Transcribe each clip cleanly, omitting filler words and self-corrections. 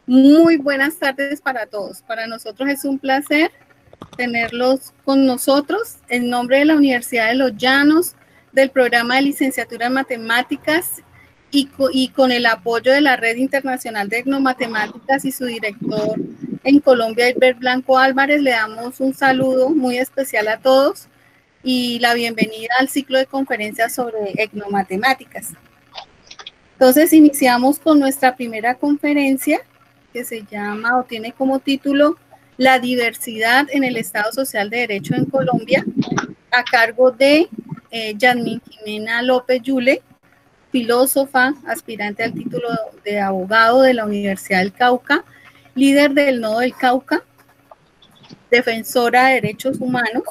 Muy buenas tardes para todos. Para nosotros es un placer tenerlos con nosotros en nombre de la Universidad de Los Llanos, del programa de licenciatura en matemáticas y con el apoyo de la Red Internacional de Etnomatemáticas y su director en Colombia, Albert Blanco Álvarez. Le damos un saludo muy especial a todos y la bienvenida al ciclo de conferencias sobre etnomatemáticas. Entonces iniciamos con nuestra primera conferencia, que se llama o tiene como título La diversidad en el Estado Social de Derecho en Colombia, a cargo de Yasmín Jimena López Yule, filósofa, aspirante al título de abogado de la Universidad del Cauca, líder del Nodo del Cauca, defensora de derechos humanos,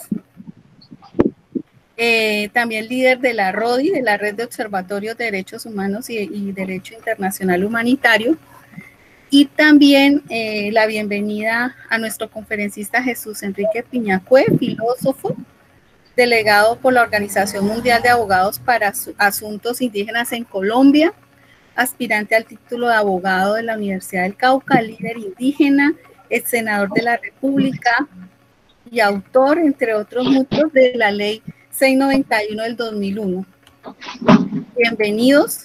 también líder de la RODI, de la Red de Observatorios de Derechos Humanos y Derecho Internacional Humanitario. Y también la bienvenida a nuestro conferencista Jesús Enrique Piñacue, filósofo, delegado por la Organización Mundial de Abogados para Asuntos Indígenas en Colombia, aspirante al título de abogado de la Universidad del Cauca, líder indígena, ex senador de la República y autor, entre otros muchos, de la Ley 691 del 2001. Bienvenidos.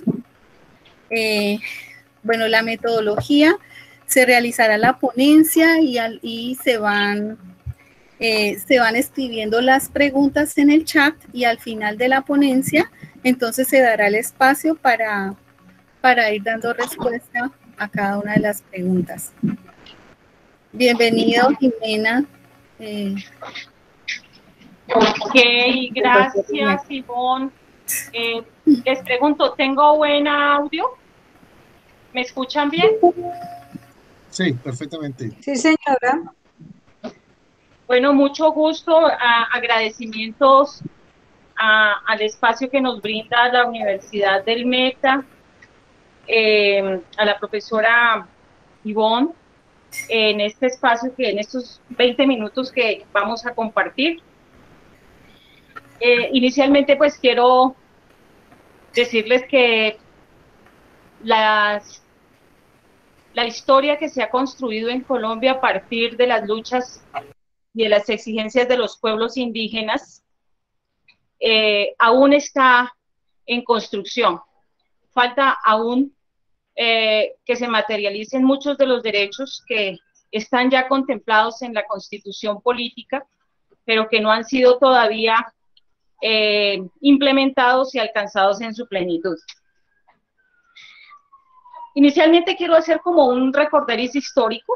Bueno, la metodología: se realizará la ponencia y se van escribiendo las preguntas en el chat, y al final de la ponencia entonces se dará el espacio para ir dando respuesta a cada una de las preguntas. Bienvenido, Jimena. Ok, gracias, Ivonne. Les pregunto, ¿tengo buen audio? ¿Me escuchan bien? Sí, perfectamente. Sí, señora. Bueno, mucho gusto, agradecimientos al espacio que nos brinda la Universidad del Meta, a la profesora Ivonne, en este espacio en estos 20 minutos que vamos a compartir. Inicialmente, pues quiero decirles que la historia que se ha construido en Colombia a partir de las luchas y de las exigencias de los pueblos indígenas aún está en construcción. Falta aún que se materialicen muchos de los derechos que están ya contemplados en la Constitución política, pero que no han sido todavía implementados y alcanzados en su plenitud. Inicialmente quiero hacer como un recorderis histórico,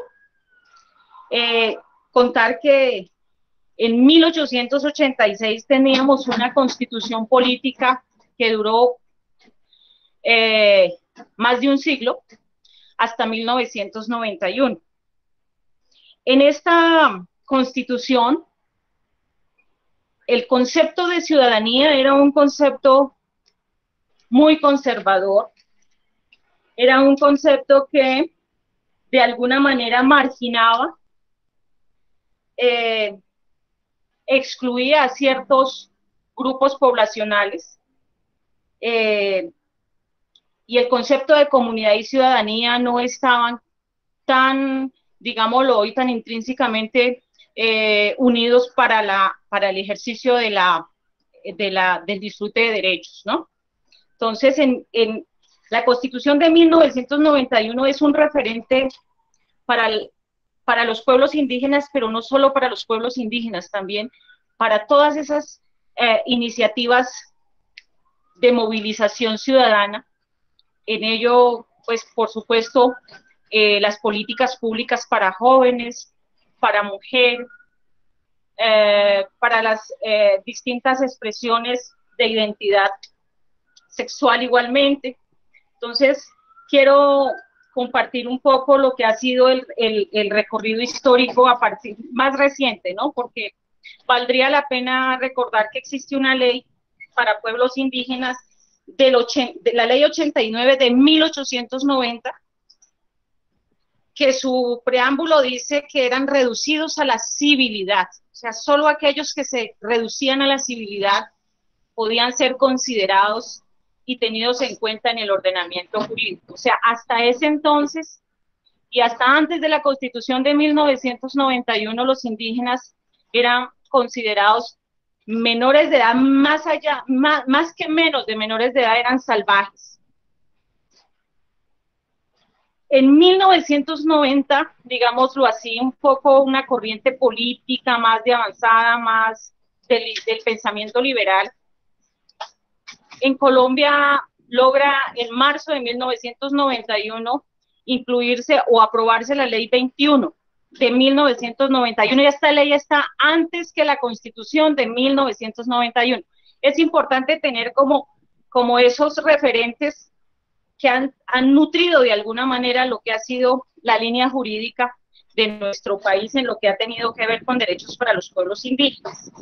contar que en 1886 teníamos una constitución política que duró más de un siglo, hasta 1991. En esta constitución, el concepto de ciudadanía era un concepto muy conservador, era un concepto que de alguna manera marginaba, excluía a ciertos grupos poblacionales, y el concepto de comunidad y ciudadanía no estaban tan, digámoslo hoy, tan intrínsecamente unidos para el ejercicio del disfrute de derechos, ¿no? Entonces, en la Constitución de 1991 es un referente para los pueblos indígenas, pero no solo para los pueblos indígenas, también para todas esas iniciativas de movilización ciudadana. En ello, pues, por supuesto, las políticas públicas para jóvenes, para mujeres, para las distintas expresiones de identidad sexual igualmente. Entonces, quiero compartir un poco lo que ha sido el recorrido histórico a partir más reciente, ¿no? Porque valdría la pena recordar que existe una ley para pueblos indígenas de la ley 89 de 1890, que su preámbulo dice que eran reducidos a la civilidad, o sea, solo aquellos que se reducían a la civilidad podían ser considerados y tenidos en cuenta en el ordenamiento jurídico. O sea, hasta ese entonces y hasta antes de la Constitución de 1991 los indígenas eran considerados menores de edad, más que menos de menores de edad, eran salvajes. En 1990, digámoslo así, un poco una corriente política más de avanzada, más del pensamiento liberal, en Colombia logra en marzo de 1991 incluirse o aprobarse la ley 21 de 1991, y esta ley está antes que la Constitución de 1991. Es importante tener como esos referentes que han nutrido de alguna manera lo que ha sido la línea jurídica de nuestro país en lo que ha tenido que ver con derechos para los pueblos indígenas.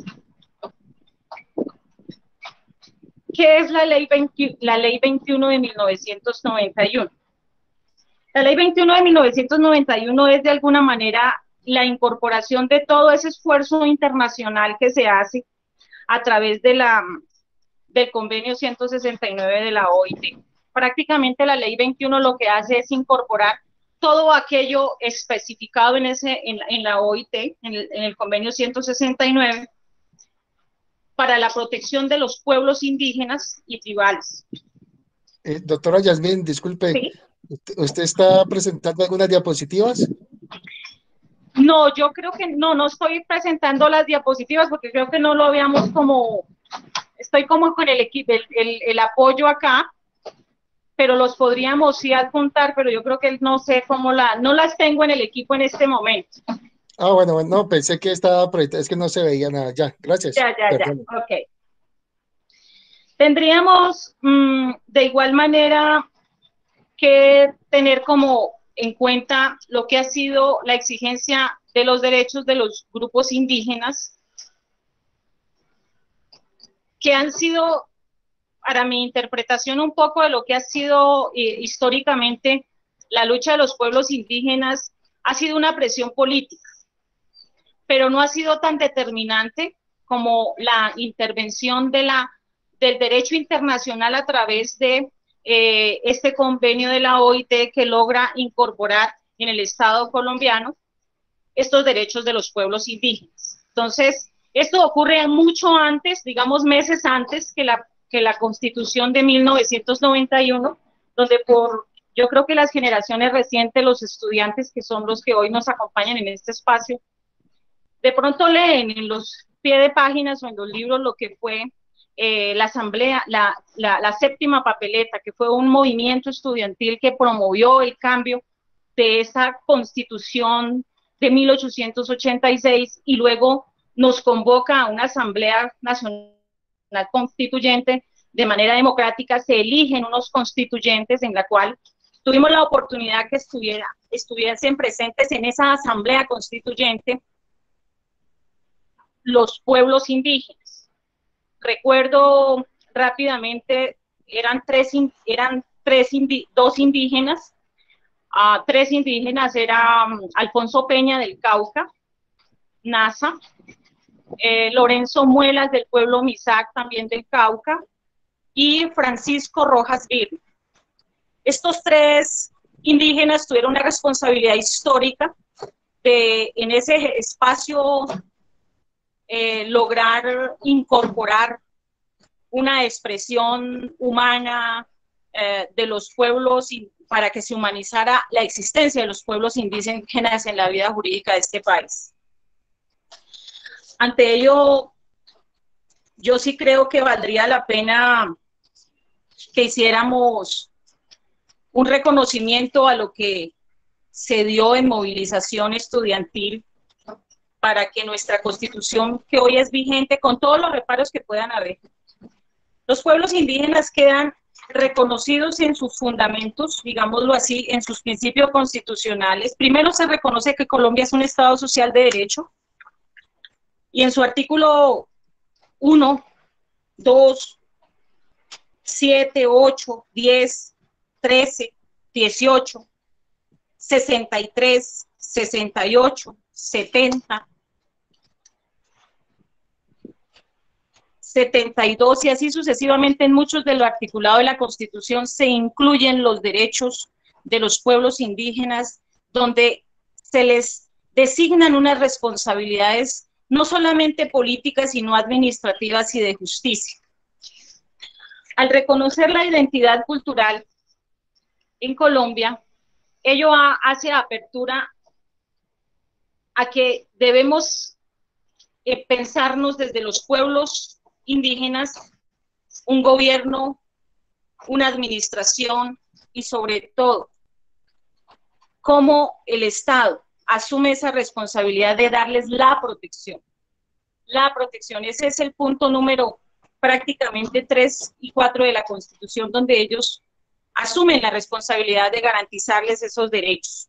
¿Qué es la ley 21 de 1991? La ley 21 de 1991 es de alguna manera la incorporación de todo ese esfuerzo internacional que se hace a través de del convenio 169 de la OIT. Prácticamente la ley 21 lo que hace es incorporar todo aquello especificado en la OIT, en el convenio 169, para la protección de los pueblos indígenas y tribales. Doctora Yasmín, disculpe, ¿Sí? ¿Usted está presentando algunas diapositivas? No, yo creo que no estoy presentando las diapositivas porque creo que no lo habíamos estoy como con el apoyo acá, pero los podríamos sí adjuntar, pero yo creo que no sé cómo no las tengo en el equipo en este momento. Ah, bueno, no, pensé que estaba proyectada, es que no se veía nada. Ya, gracias. Ya, ok. Tendríamos de igual manera que tener como en cuenta lo que ha sido la exigencia de los derechos de los grupos indígenas, que han sido, para mi interpretación, un poco de lo que ha sido históricamente la lucha de los pueblos indígenas, ha sido una presión política, pero no ha sido tan determinante como la intervención del derecho internacional a través de este convenio de la OIT que logra incorporar en el Estado colombiano estos derechos de los pueblos indígenas. Entonces, esto ocurre mucho antes, digamos meses antes que la Constitución de 1991, donde yo creo que las generaciones recientes, los estudiantes que son los que hoy nos acompañan en este espacio, de pronto leen en los pies de páginas o en los libros lo que fue la asamblea, la séptima papeleta, que fue un movimiento estudiantil que promovió el cambio de esa Constitución de 1886 y luego nos convoca a una Asamblea Nacional Constituyente de manera democrática, se eligen unos constituyentes en la cual tuvimos la oportunidad que estuviesen presentes en esa Asamblea Constituyente los pueblos indígenas. Recuerdo rápidamente, dos indígenas, tres indígenas, era Alfonso Peña del Cauca, Nasa, Lorenzo Muelas del pueblo Misac, también del Cauca, y Francisco Rojas Vir. Estos tres indígenas tuvieron una responsabilidad histórica de, en ese espacio, lograr incorporar una expresión humana de los pueblos para que se humanizara la existencia de los pueblos indígenas en la vida jurídica de este país. Ante ello, yo sí creo que valdría la pena que hiciéramos un reconocimiento a lo que se dio en movilización estudiantil para que nuestra Constitución, que hoy es vigente, con todos los reparos que puedan haber, los pueblos indígenas quedan reconocidos en sus fundamentos, digámoslo así, en sus principios constitucionales. Primero se reconoce que Colombia es un Estado social de derecho, y en su artículo 1, 2, 7, 8, 10, 13, 18, 63, 68, 70, 72 y así sucesivamente, en muchos de los articulados de la Constitución se incluyen los derechos de los pueblos indígenas donde se les designan unas responsabilidades no solamente políticas, sino administrativas y de justicia. Al reconocer la identidad cultural en Colombia, ello hace apertura a que debemos pensarnos desde los pueblos indígenas un gobierno, una administración y sobre todo cómo el Estado asume esa responsabilidad de darles la protección. La protección, ese es el punto número prácticamente 3 y 4 de la Constitución, donde ellos asumen la responsabilidad de garantizarles esos derechos.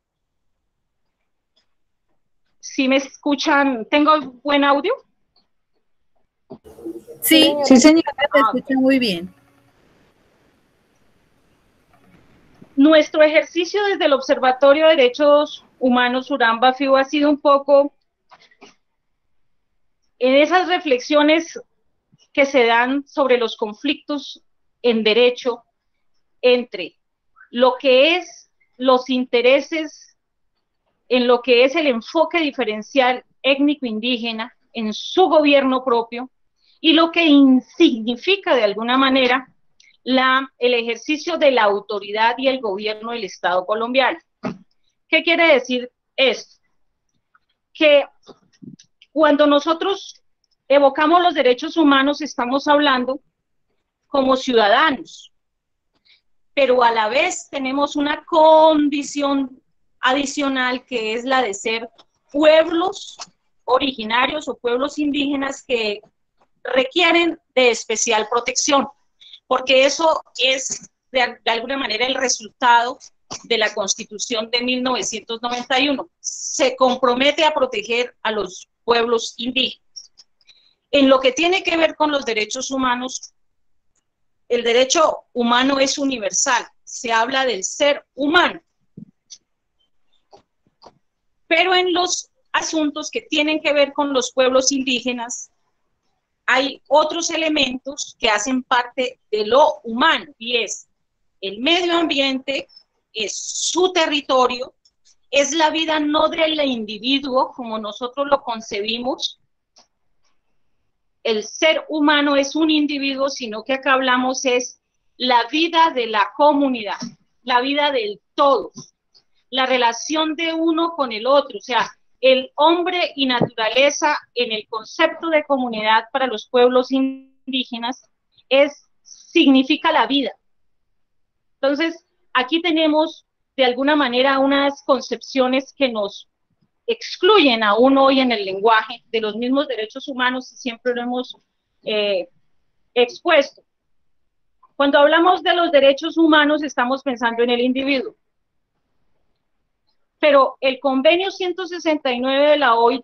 ¿Sí me escuchan? ¿Tengo buen audio? Sí, sí, señora, te escucho muy bien. Nuestro ejercicio desde el Observatorio de Derechos Humanos Uramba FIU ha sido un poco en esas reflexiones que se dan sobre los conflictos en derecho entre lo que es los intereses, en lo que es el enfoque diferencial étnico-indígena en su gobierno propio y lo que significa de alguna manera el ejercicio de la autoridad y el gobierno del Estado colombiano. ¿Qué quiere decir esto? Que cuando nosotros evocamos los derechos humanos estamos hablando como ciudadanos, pero a la vez tenemos una condición adicional que es la de ser pueblos originarios o pueblos indígenas que requieren de especial protección, porque eso es de alguna manera el resultado de la Constitución de 1991. Se compromete a proteger a los pueblos indígenas. En lo que tiene que ver con los derechos humanos, el derecho humano es universal, se habla del ser humano. Pero en los asuntos que tienen que ver con los pueblos indígenas, hay otros elementos que hacen parte de lo humano, y es el medio ambiente, es su territorio, es la vida no del individuo como nosotros lo concebimos. El ser humano es un individuo, sino que acá hablamos es la vida de la comunidad, la vida del todo, la relación de uno con el otro, o sea, el hombre y naturaleza en el concepto de comunidad para los pueblos indígenas significa la vida. Entonces, aquí tenemos de alguna manera unas concepciones que nos excluyen aún hoy en el lenguaje de los mismos derechos humanos y siempre lo hemos expuesto. Cuando hablamos de los derechos humanos estamos pensando en el individuo. Pero el convenio 169 de la OIT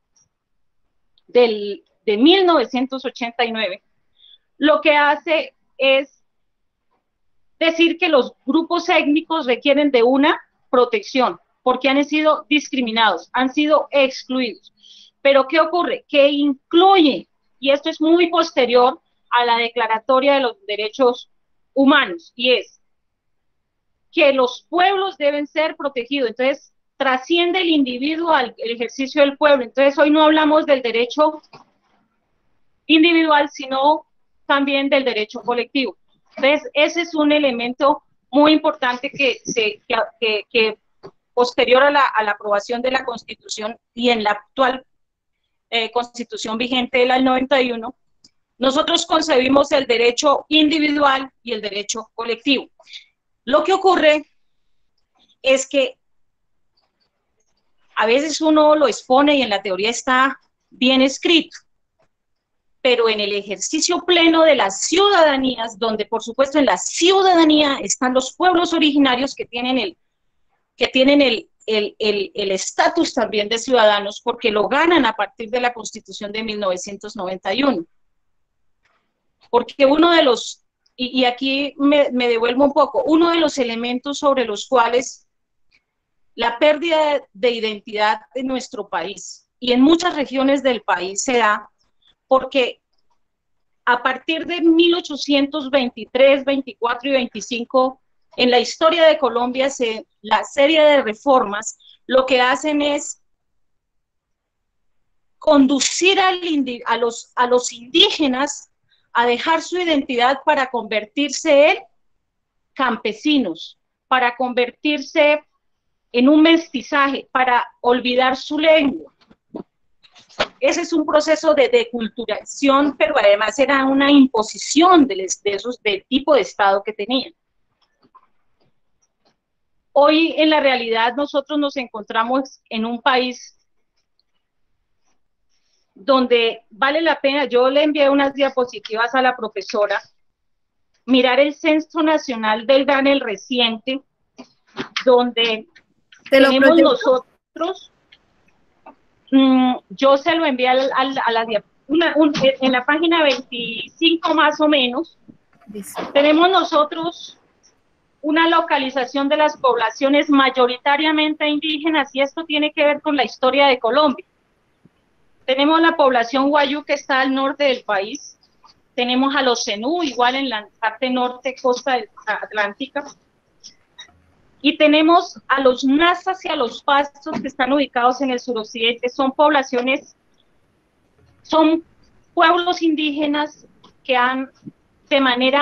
de 1989 lo que hace es decir que los grupos étnicos requieren de una protección porque han sido discriminados, han sido excluidos. Pero ¿qué ocurre? Que incluye, y esto es muy posterior a la Declaratoria de los Derechos Humanos, y es que los pueblos deben ser protegidos. Entonces, trasciende el individuo al ejercicio del pueblo. Entonces, hoy no hablamos del derecho individual, sino también del derecho colectivo. Entonces, ese es un elemento muy importante que posterior a la aprobación de la Constitución y en la actual Constitución vigente de la 91, nosotros concebimos el derecho individual y el derecho colectivo. Lo que ocurre es que a veces uno lo expone y en la teoría está bien escrito, pero en el ejercicio pleno de las ciudadanías, donde por supuesto en la ciudadanía están los pueblos originarios que tienen el estatus también de ciudadanos, porque lo ganan a partir de la Constitución de 1991. Porque uno de los, y aquí me devuelvo un poco, uno de los elementos sobre los cuales la pérdida de identidad en nuestro país y en muchas regiones del país se da porque a partir de 1823, 24 y 25 en la historia de Colombia, la serie de reformas lo que hacen es conducir a los indígenas a dejar su identidad para convertirse en campesinos, para convertirse en un mestizaje, para olvidar su lengua. Ese es un proceso de deculturación, pero además era una imposición del tipo de Estado que tenían. Hoy, en la realidad, nosotros nos encontramos en un país donde vale la pena, yo le envié unas diapositivas a la profesora, mirar el Censo Nacional del DANE, el reciente, donde tenemos nosotros, yo se lo envié en la página 25 más o menos, tenemos nosotros una localización de las poblaciones mayoritariamente indígenas, y esto tiene que ver con la historia de Colombia. Tenemos la población Wayuu, que está al norte del país, tenemos a los Zenú, igual en la parte norte, costa atlántica, y tenemos a los Nazas y a los Pastos, que están ubicados en el suroccidente. Son poblaciones, son pueblos indígenas que han de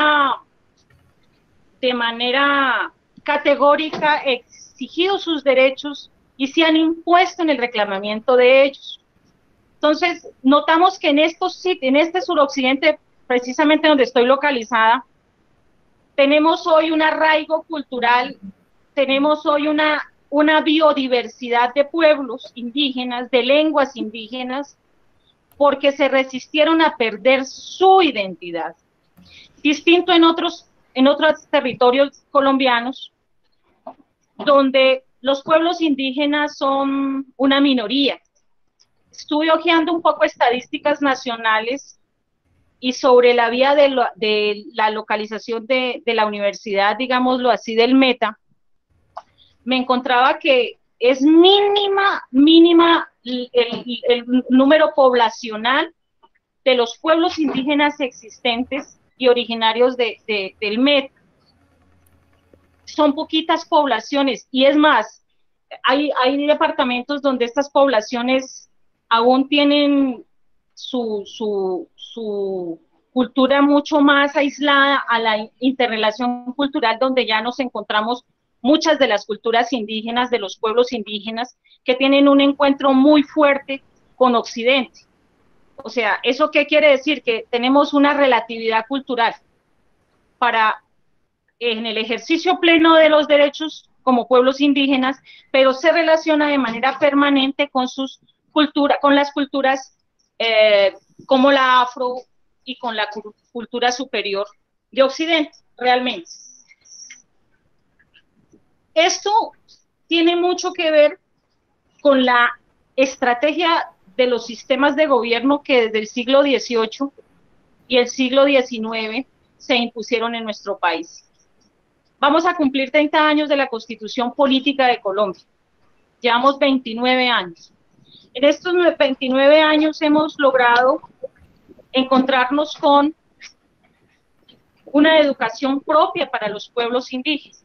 manera categórica exigido sus derechos y se han impuesto en el reclamamiento de ellos. Entonces, notamos que en este suroccidente, precisamente donde estoy localizada, tenemos hoy un arraigo cultural, tenemos hoy una biodiversidad de pueblos indígenas, de lenguas indígenas, porque se resistieron a perder su identidad. Distinto en otros territorios colombianos, donde los pueblos indígenas son una minoría. Estuve hojeando un poco estadísticas nacionales y sobre la vía de la localización de la universidad, digámoslo así, del Meta, me encontraba que es mínima el número poblacional de los pueblos indígenas existentes y originarios del Meta. Son poquitas poblaciones, y es más, hay departamentos donde estas poblaciones aún tienen su cultura mucho más aislada a la interrelación cultural, donde ya nos encontramos muchas de las culturas indígenas, de los pueblos indígenas, que tienen un encuentro muy fuerte con Occidente. O sea, ¿eso qué quiere decir? Que tenemos una relatividad cultural en el ejercicio pleno de los derechos como pueblos indígenas, pero se relaciona de manera permanente con con las culturas como la afro y con la cultura superior de Occidente, realmente. Esto tiene mucho que ver con la estrategia de los sistemas de gobierno que desde el siglo XVIII y el siglo XIX se impusieron en nuestro país. Vamos a cumplir 30 años de la Constitución Política de Colombia. Llevamos 29 años. En estos 29 años hemos logrado encontrarnos con una educación propia para los pueblos indígenas.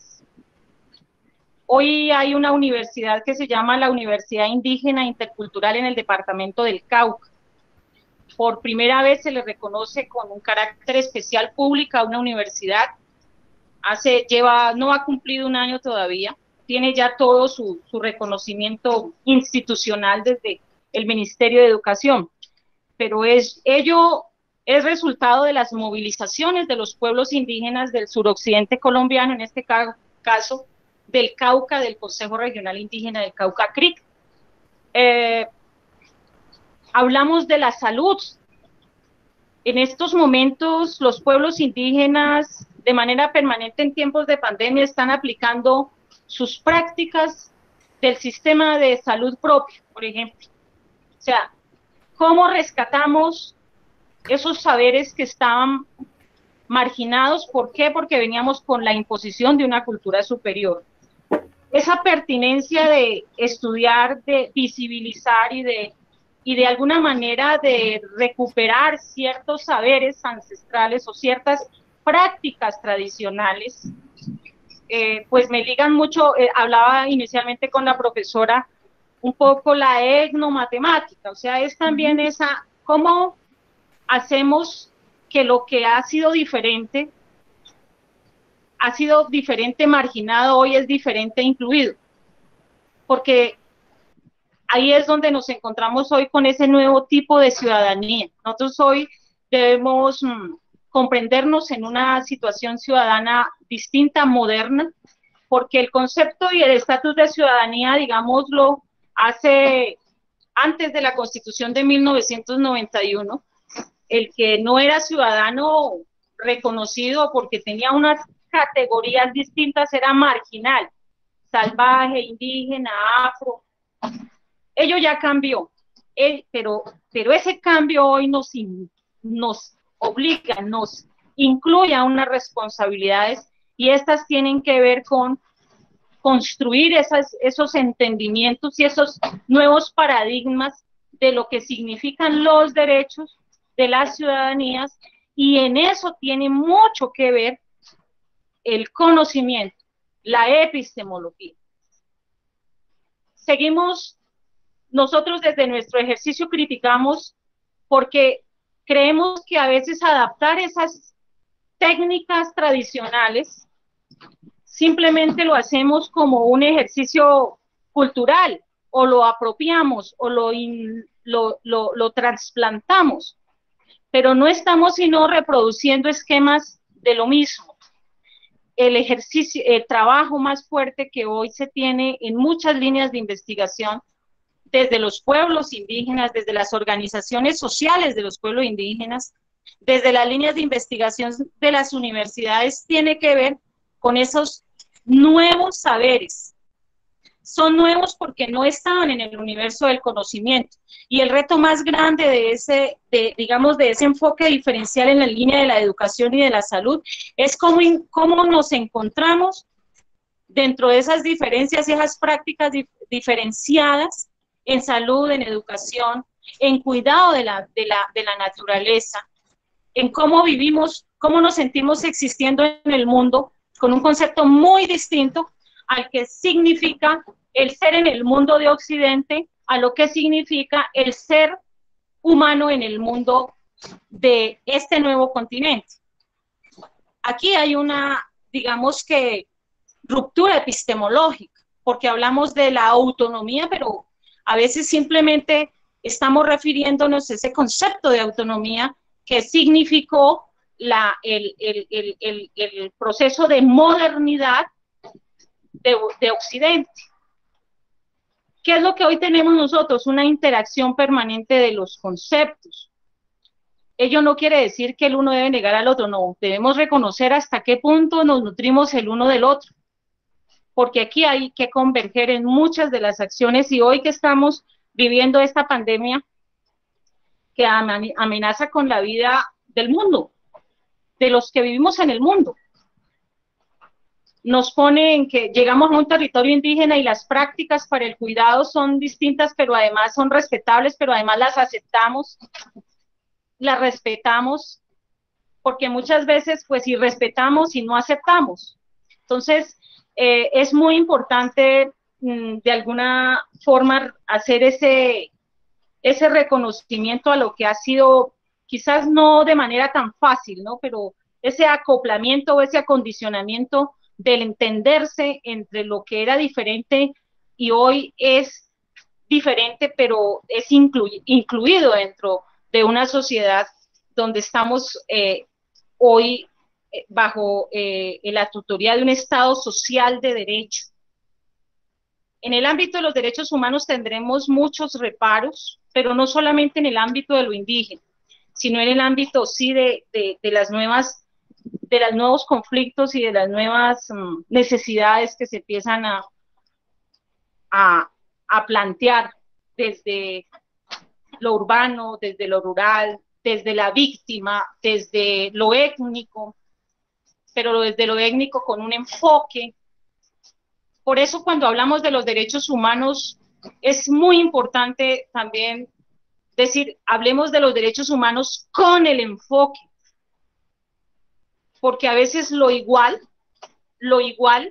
Hoy hay una universidad que se llama la Universidad Indígena Intercultural en el departamento del Cauca. Por primera vez se le reconoce con un carácter especial pública a una universidad. No ha cumplido un año todavía, tiene ya todo su reconocimiento institucional desde el Ministerio de Educación, pero ello es resultado de las movilizaciones de los pueblos indígenas del suroccidente colombiano, en este caso del Cauca, del Consejo Regional Indígena del Cauca CRIC. Hablamos de la salud. En estos momentos los pueblos indígenas de manera permanente en tiempos de pandemia están aplicando sus prácticas del sistema de salud propio, por ejemplo. O sea, ¿cómo rescatamos esos saberes que estaban marginados? ¿Por qué? Porque veníamos con la imposición de una cultura superior. Esa pertinencia de estudiar, de visibilizar y de alguna manera de recuperar ciertos saberes ancestrales o ciertas prácticas tradicionales pues me ligan mucho, hablaba inicialmente con la profesora, un poco la etnomatemática, o sea, es también esa, cómo hacemos que lo que ha sido diferente marginado, hoy es diferente incluido, porque ahí es donde nos encontramos hoy con ese nuevo tipo de ciudadanía. Nosotros hoy debemos comprendernos en una situación ciudadana distinta, moderna, porque el concepto y el estatus de ciudadanía, digámoslo, antes de la Constitución de 1991, el que no era ciudadano reconocido porque tenía unas categorías distintas era marginal, salvaje, indígena, afro. Ello ya cambió, pero ese cambio hoy nos obliga, nos incluye a unas responsabilidades, y estas tienen que ver con construir esos entendimientos y esos nuevos paradigmas de lo que significan los derechos de las ciudadanías, y en eso tiene mucho que ver el conocimiento, la epistemología. Seguimos, nosotros desde nuestro ejercicio criticamos porque creemos que a veces adaptar esas técnicas tradicionales simplemente lo hacemos como un ejercicio cultural, o lo apropiamos, o lo trasplantamos, pero no estamos sino reproduciendo esquemas de lo mismo. El ejercicio, el trabajo más fuerte que hoy se tiene en muchas líneas de investigación, desde los pueblos indígenas, desde las organizaciones sociales de los pueblos indígenas, desde las líneas de investigación de las universidades, tiene que ver con esos nuevos saberes. Son nuevos porque no estaban en el universo del conocimiento. Y el reto más grande de ese enfoque diferencial en la línea de la educación y de la salud es cómo nos encontramos dentro de esas diferencias y esas prácticas diferenciadas en salud, en educación, en cuidado de la naturaleza, en cómo vivimos, cómo nos sentimos existiendo en el mundo, con un concepto muy distinto al que significa el ser en el mundo de Occidente, a lo que significa el ser humano en el mundo de este nuevo continente. Aquí hay una, digamos que, ruptura epistemológica, porque hablamos de la autonomía, pero a veces simplemente estamos refiriéndonos a ese concepto de autonomía que significó el proceso de modernidad de Occidente. ¿Qué es lo que hoy tenemos nosotros? Una interacción permanente de los conceptos. Ello no quiere decir que el uno debe negar al otro, no. Debemos reconocer hasta qué punto nos nutrimos el uno del otro, porque aquí hay que converger en muchas de las acciones, y hoy que estamos viviendo esta pandemia que amenaza con la vida del mundo, de los que vivimos en el mundo, nos pone en que llegamos a un territorio indígena y las prácticas para el cuidado son distintas, pero además son respetables, pero además las aceptamos, las respetamos, porque muchas veces pues si respetamos y no aceptamos. Entonces es muy importante de alguna forma hacer ese reconocimiento a lo que ha sido, quizás no de manera tan fácil, ¿no? Pero ese acoplamiento o ese acondicionamiento del entenderse entre lo que era diferente y hoy es diferente, pero es incluido dentro de una sociedad donde estamos hoy bajo la tutoría de un Estado social de derecho. En el ámbito de los derechos humanos tendremos muchos reparos, pero no solamente en el ámbito de lo indígena, sino en el ámbito sí de los nuevos conflictos y de las nuevas necesidades que se empiezan a plantear desde lo urbano, desde lo rural, desde la víctima, desde lo étnico, pero desde lo étnico con un enfoque. Por eso cuando hablamos de los derechos humanos es muy importante también decir, hablemos de los derechos humanos con el enfoque, porque a veces lo igual lo igual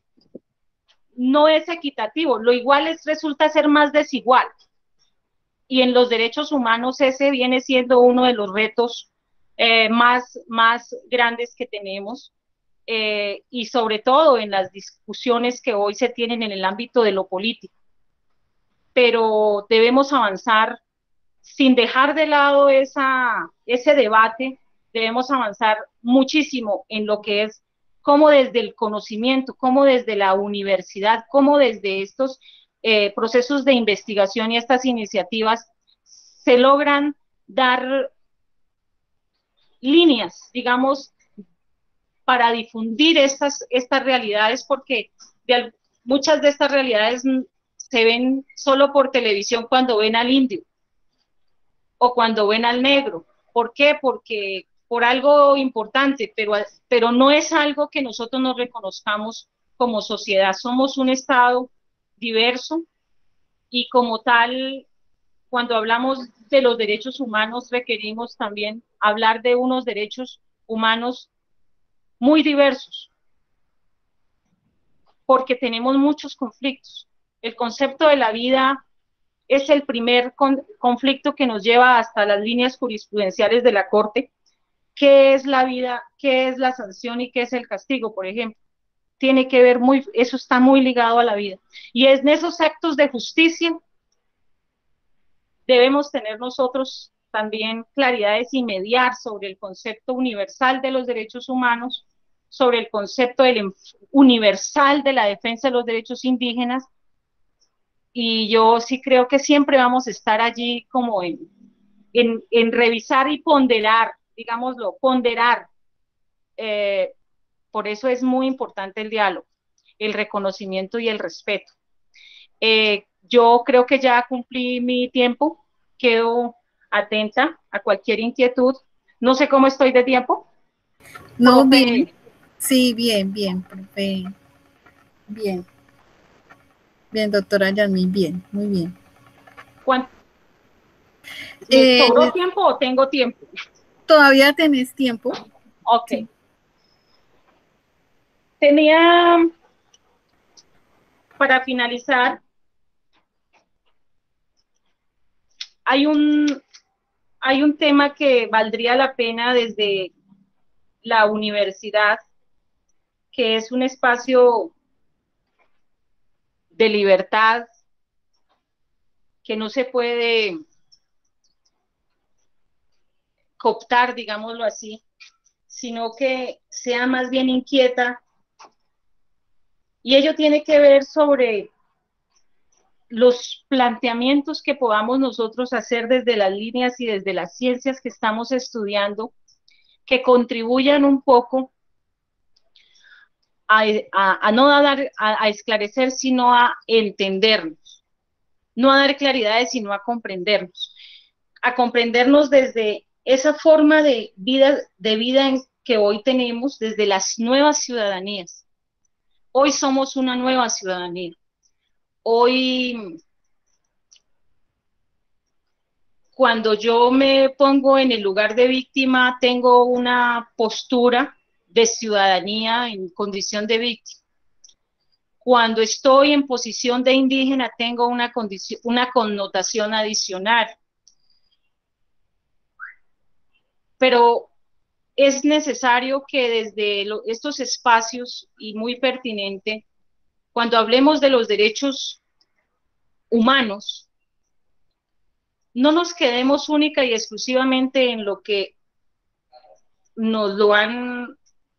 no es equitativo, lo igual resulta ser más desigual. Y en los derechos humanos ese viene siendo uno de los retos más grandes que tenemos, y sobre todo en las discusiones que hoy se tienen en el ámbito de lo político. Pero debemos avanzar sin dejar de lado ese debate, debemos avanzar muchísimo en lo que es cómo desde el conocimiento, cómo desde la universidad, cómo desde estos procesos de investigación y estas iniciativas se logran dar líneas, digamos, para difundir estas realidades, porque muchas de estas realidades se ven solo por televisión cuando ven al indio o cuando ven al negro. ¿Por qué? Porque por algo importante, pero no es algo que nosotros nos reconozcamos como sociedad. Somos un Estado diverso y como tal, cuando hablamos de los derechos humanos, requerimos también hablar de unos derechos humanos muy diversos, porque tenemos muchos conflictos. El concepto de la vida es el primer conflicto que nos lleva hasta las líneas jurisprudenciales de la Corte. ¿Qué es la vida? ¿Qué es la sanción y qué es el castigo, por ejemplo? Tiene que ver eso está muy ligado a la vida. Y en esos actos de justicia debemos tener nosotros también claridades y mediar sobre el concepto universal de los derechos humanos, sobre el concepto universal de la defensa de los derechos indígenas, y yo sí creo que siempre vamos a estar allí como en revisar y ponderar, digámoslo, ponderar. Por eso es muy importante el diálogo, el reconocimiento y el respeto. Yo creo que ya cumplí mi tiempo, quedo atenta a cualquier inquietud. No sé cómo estoy de tiempo. No, bien. Sí, bien, profe. Bien. Bien, doctora Yasmín, bien, muy bien. ¿Me sobró tiempo o tengo tiempo? Todavía tenés tiempo. Ok. Sí. Tenía, para finalizar, hay un tema que valdría la pena desde la universidad, que es un espacio de libertad que no se puede cooptar, digámoslo así, sino que sea más bien inquieta, y ello tiene que ver sobre los planteamientos que podamos nosotros hacer desde las líneas y desde las ciencias que estamos estudiando, que contribuyan un poco a no dar a esclarecer, sino a entendernos, no a dar claridades, sino a comprendernos desde esa forma de vida que hoy tenemos, desde las nuevas ciudadanías. Hoy somos una nueva ciudadanía. Hoy, cuando yo me pongo en el lugar de víctima, tengo una postura de ciudadanía en condición de víctima. Cuando estoy en posición de indígena, tengo una connotación adicional. Pero es necesario que desde estos espacios, y muy pertinente, cuando hablemos de los derechos humanos, no nos quedemos única y exclusivamente en lo que nos lo han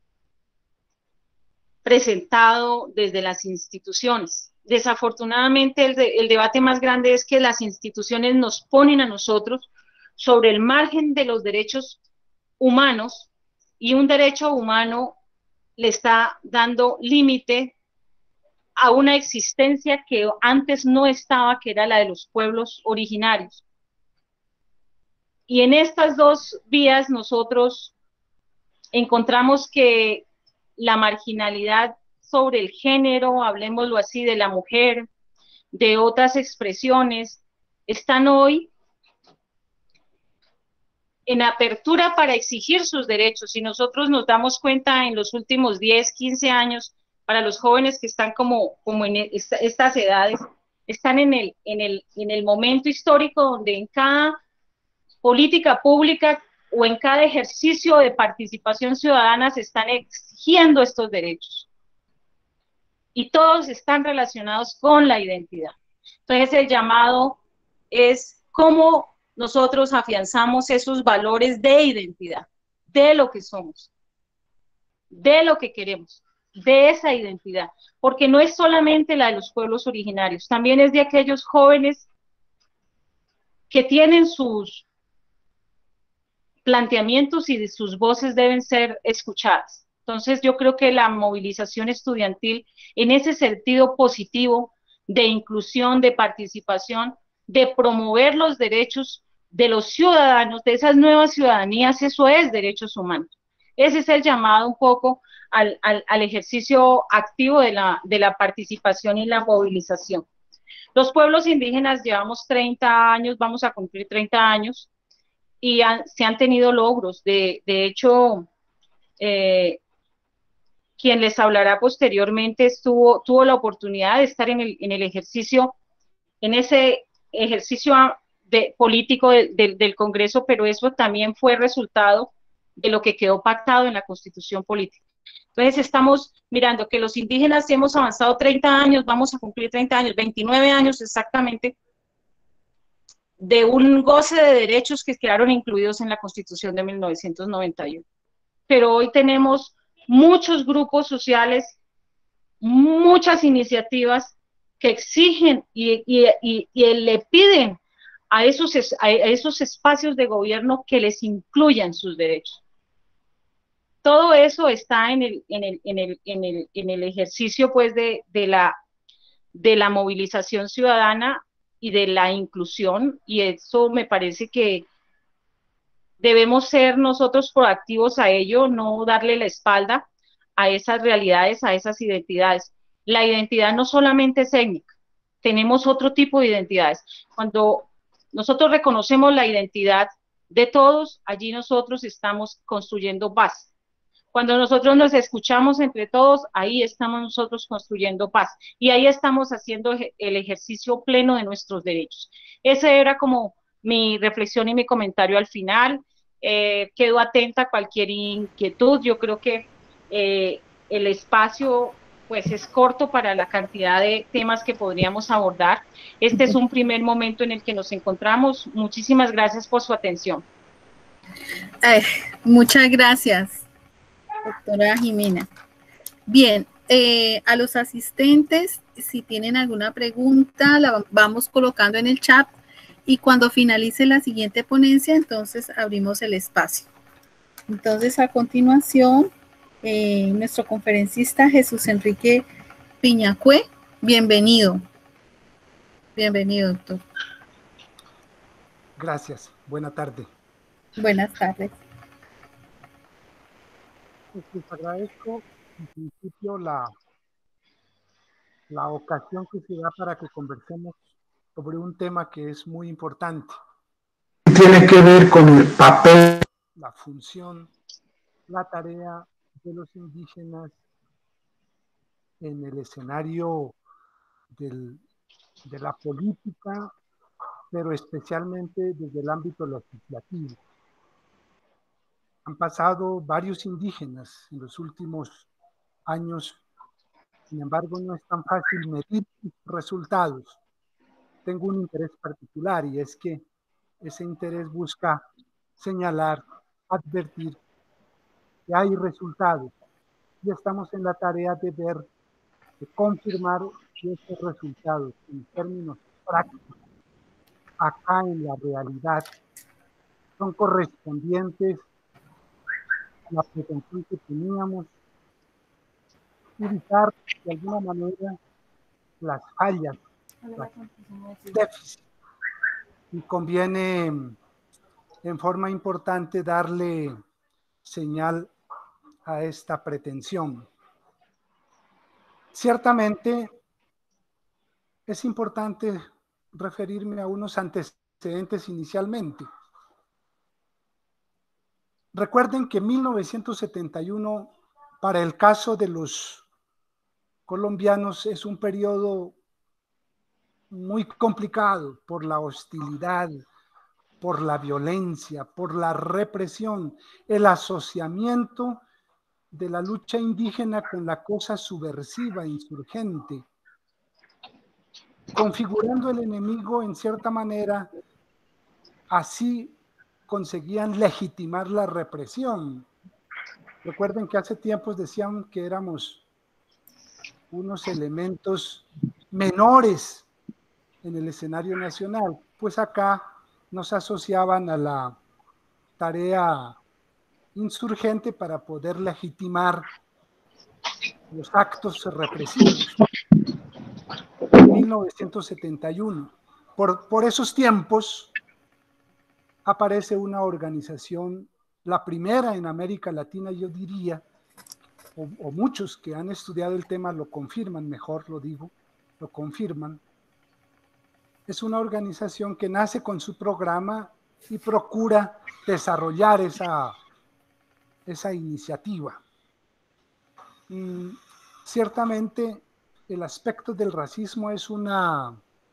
presentado desde las instituciones. Desafortunadamente, el debate más grande es que las instituciones nos ponen a nosotros sobre el margen de los derechos humanos, y un derecho humano le está dando límite a una existencia que antes no estaba, que era la de los pueblos originarios. Y en estas dos vías nosotros encontramos que la marginalidad sobre el género, hablemoslo así, de la mujer, de otras expresiones, están hoy en apertura para exigir sus derechos. Y nosotros nos damos cuenta en los últimos 10, 15 años, para los jóvenes que están como en estas edades, están en el momento histórico donde en cada política pública o en cada ejercicio de participación ciudadana se están exigiendo estos derechos. Y todos están relacionados con la identidad. Entonces el llamado es cómo nosotros afianzamos esos valores de identidad, de lo que somos, de lo que queremos, de esa identidad, porque no es solamente la de los pueblos originarios, también es de aquellos jóvenes que tienen sus planteamientos y sus voces deben ser escuchadas. Entonces yo creo que la movilización estudiantil en ese sentido positivo de inclusión, de participación, de promover los derechos de los ciudadanos, de esas nuevas ciudadanías, eso es derechos humanos. Ese es el llamado un poco al ejercicio activo de la participación y la movilización. Los pueblos indígenas llevamos 30 años, vamos a cumplir 30 años, y se han tenido logros. De hecho, quien les hablará posteriormente tuvo la oportunidad de estar en el ejercicio, en ese ejercicio político del Congreso, pero eso también fue resultado de lo que quedó pactado en la Constitución Política. Entonces estamos mirando que los indígenas hemos avanzado 30 años, vamos a cumplir 30 años, 29 años exactamente, de un goce de derechos que quedaron incluidos en la Constitución de 1991. Pero hoy tenemos muchos grupos sociales, muchas iniciativas que exigen y le piden a esos espacios de gobierno que les incluyan sus derechos. Todo eso está en el ejercicio pues de la movilización ciudadana y de la inclusión, y eso me parece que debemos ser nosotros proactivos a ello, no darle la espalda a esas realidades, a esas identidades. La identidad no solamente es étnica, tenemos otro tipo de identidades. Cuando nosotros reconocemos la identidad de todos, allí nosotros estamos construyendo paz. Cuando nosotros nos escuchamos entre todos, ahí estamos nosotros construyendo paz. Y ahí estamos haciendo el ejercicio pleno de nuestros derechos. Ese era como mi reflexión y mi comentario al final. Quedo atenta a cualquier inquietud. Yo creo que el espacio pues es corto para la cantidad de temas que podríamos abordar. Este es un primer momento en el que nos encontramos. Muchísimas gracias por su atención. Muchas gracias, doctora Jimena. Bien, a los asistentes, si tienen alguna pregunta, la vamos colocando en el chat y cuando finalice la siguiente ponencia, entonces abrimos el espacio. Entonces, a continuación, nuestro conferencista Jesús Enrique Piñacue, bienvenido. Bienvenido, doctor. Gracias, buena tarde. Buenas tardes. Les agradezco en principio la ocasión que se da para que conversemos sobre un tema que es muy importante. Tiene que ver con el papel, la función, la tarea de los indígenas en el escenario de la política, pero especialmente desde el ámbito legislativo. Han pasado varios indígenas en los últimos años, sin embargo no es tan fácil medir resultados. Tengo un interés particular y es que ese interés busca señalar, advertir que hay resultados y estamos en la tarea de ver, de confirmar que estos resultados en términos prácticos, acá en la realidad, son correspondientes a la pretensión que teníamos, ubicar de alguna manera las fallas, los déficits. Y conviene en forma importante darle señal a esta pretensión. Ciertamente es importante referirme a unos antecedentes inicialmente. Recuerden que 1971, para el caso de los colombianos, es un periodo muy complicado por la hostilidad, por la violencia, por la represión, el asociamiento de la lucha indígena con la cosa subversiva, insurgente, configurando el enemigo en cierta manera, así conseguían legitimar la represión. Recuerden que hace tiempos decían que éramos unos elementos menores en el escenario nacional, pues acá nos asociaban a la tarea insurgente para poder legitimar los actos represivos. 1971. Por esos tiempos aparece una organización, la primera en América Latina, yo diría, o muchos que han estudiado el tema lo confirman, mejor lo digo, lo confirman. Es una organización que nace con su programa y procura desarrollar esa iniciativa. Ciertamente el aspecto del racismo es una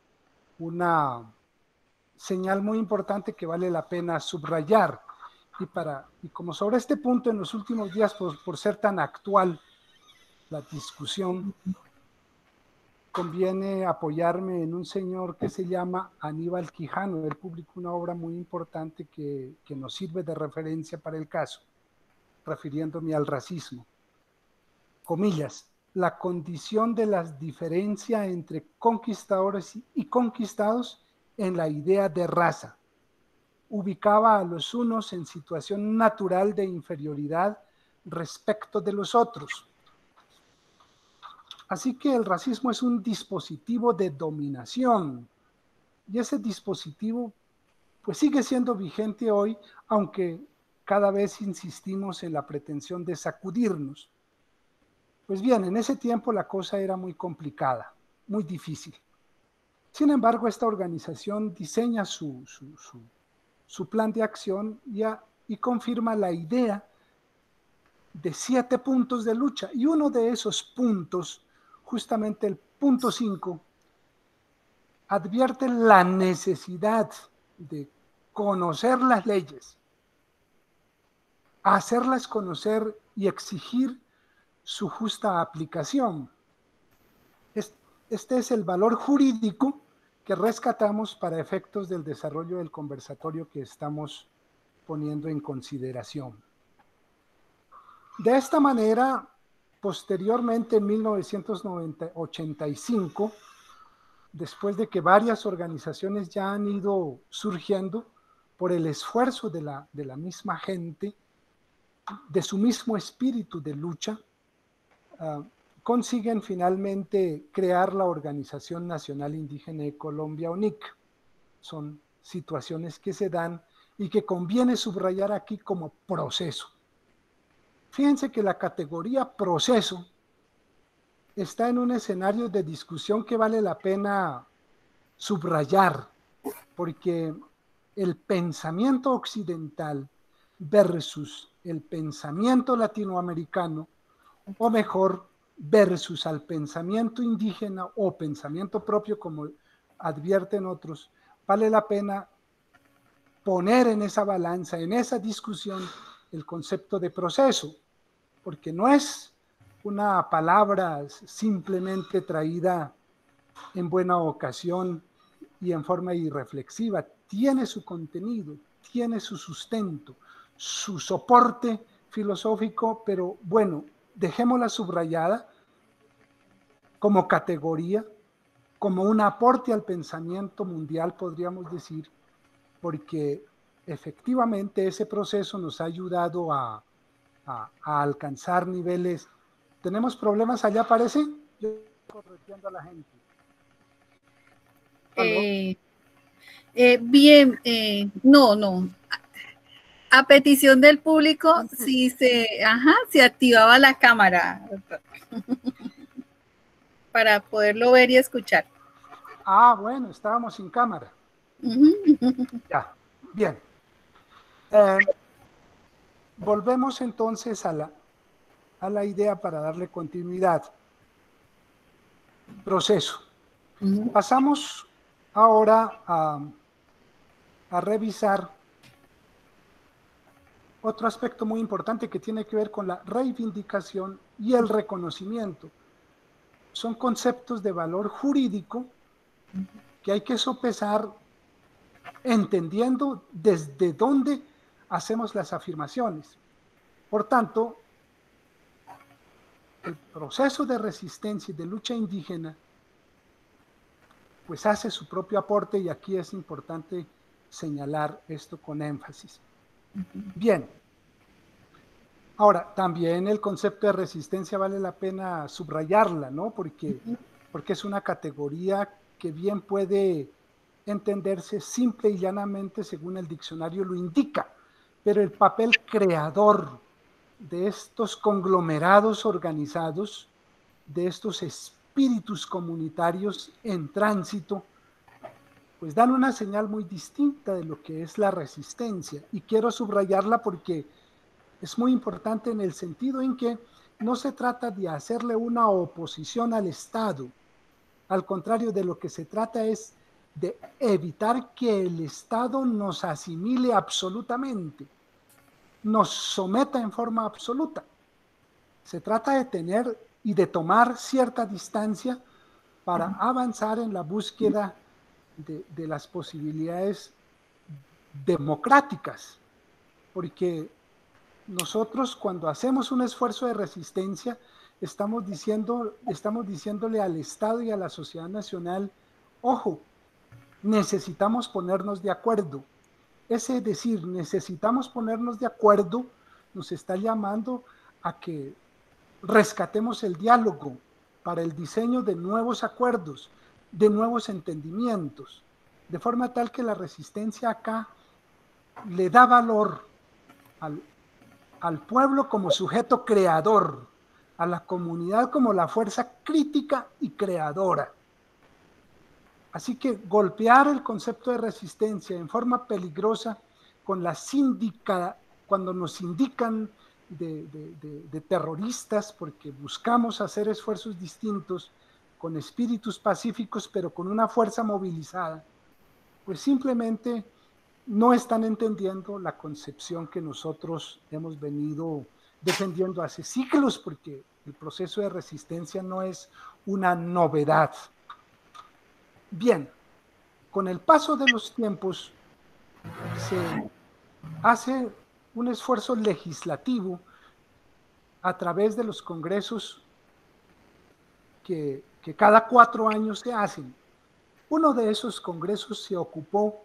señal muy importante que vale la pena subrayar. Y como sobre este punto en los últimos días, por ser tan actual la discusión, conviene apoyarme en un señor que se llama Aníbal Quijano. Él publicó una obra muy importante que nos sirve de referencia para el caso, refiriéndome al racismo. Comillas, la condición de la diferencia entre conquistadores y conquistados en la idea de raza. Ubicaba a los unos en situación natural de inferioridad respecto de los otros. Así que el racismo es un dispositivo de dominación, y ese dispositivo pues sigue siendo vigente hoy, aunque cada vez insistimos en la pretensión de sacudirnos. Pues bien, en ese tiempo la cosa era muy complicada, muy difícil. Sin embargo, esta organización diseña su plan de acción y confirma la idea de 7 puntos de lucha. Y uno de esos puntos, justamente el punto 5, advierte la necesidad de conocer las leyes, hacerlas conocer y exigir su justa aplicación. Este es el valor jurídico que rescatamos para efectos del desarrollo del conversatorio que estamos poniendo en consideración. De esta manera, posteriormente en 1985, después de que varias organizaciones ya han ido surgiendo por el esfuerzo de la misma gente, de su mismo espíritu de lucha, consiguen finalmente crear la Organización Nacional Indígena de Colombia, ONIC. Son situaciones que se dan y que conviene subrayar aquí como proceso. Fíjense que la categoría proceso está en un escenario de discusión que vale la pena subrayar, porque el pensamiento occidental versus el pensamiento latinoamericano, o mejor, versus al pensamiento indígena o pensamiento propio, como advierten otros, vale la pena poner en esa balanza, en esa discusión, el concepto de proceso, porque no es una palabra simplemente traída en buena ocasión y en forma irreflexiva. Tiene su contenido, tiene su sustento, su soporte filosófico, pero bueno, dejémosla subrayada como categoría, como un aporte al pensamiento mundial, podríamos decir, porque efectivamente ese proceso nos ha ayudado a alcanzar niveles. ¿Tenemos problemas allá, parece? Yo estoy correteando a la gente. Bien, no. A petición del público, sí se activaba la cámara para poderlo ver y escuchar. Ah, bueno, estábamos sin cámara. Ya, bien. volvemos entonces a la idea para darle continuidad. Proceso. Pasamos ahora a revisar otro aspecto muy importante que tiene que ver con la reivindicación y el reconocimiento. Son conceptos de valor jurídico que hay que sopesar entendiendo desde dónde hacemos las afirmaciones. Por tanto, el proceso de resistencia y de lucha indígena pues hace su propio aporte, y aquí es importante señalar esto con énfasis. Bien. Ahora, también el concepto de resistencia vale la pena subrayarla, ¿no? Porque es una categoría que bien puede entenderse simple y llanamente según el diccionario lo indica, pero el papel creador de estos conglomerados organizados, de estos espíritus comunitarios en tránsito, pues dan una señal muy distinta de lo que es la resistencia, y quiero subrayarla porque es muy importante en el sentido en que no se trata de hacerle una oposición al Estado. Al contrario, de lo que se trata es de evitar que el Estado nos asimile absolutamente, nos someta en forma absoluta. Se trata de tener y de tomar cierta distancia para avanzar en la búsqueda de las posibilidades democráticas, porque nosotros cuando hacemos un esfuerzo de resistencia estamos diciéndole al Estado y a la sociedad nacional, ojo, necesitamos ponernos de acuerdo. Ese decir, necesitamos ponernos de acuerdo, nos está llamando a que rescatemos el diálogo para el diseño de nuevos acuerdos, de nuevos entendimientos, de forma tal que la resistencia acá le da valor al pueblo como sujeto creador, a la comunidad como la fuerza crítica y creadora. Así que golpear el concepto de resistencia en forma peligrosa con la cuando nos indican de terroristas, porque buscamos hacer esfuerzos distintos con espíritus pacíficos, pero con una fuerza movilizada, pues simplemente no están entendiendo la concepción que nosotros hemos venido defendiendo hace siglos, porque el proceso de resistencia no es una novedad. Bien, con el paso de los tiempos se hace un esfuerzo legislativo a través de los congresos que cada 4 años se hacen. Uno de esos congresos se ocupó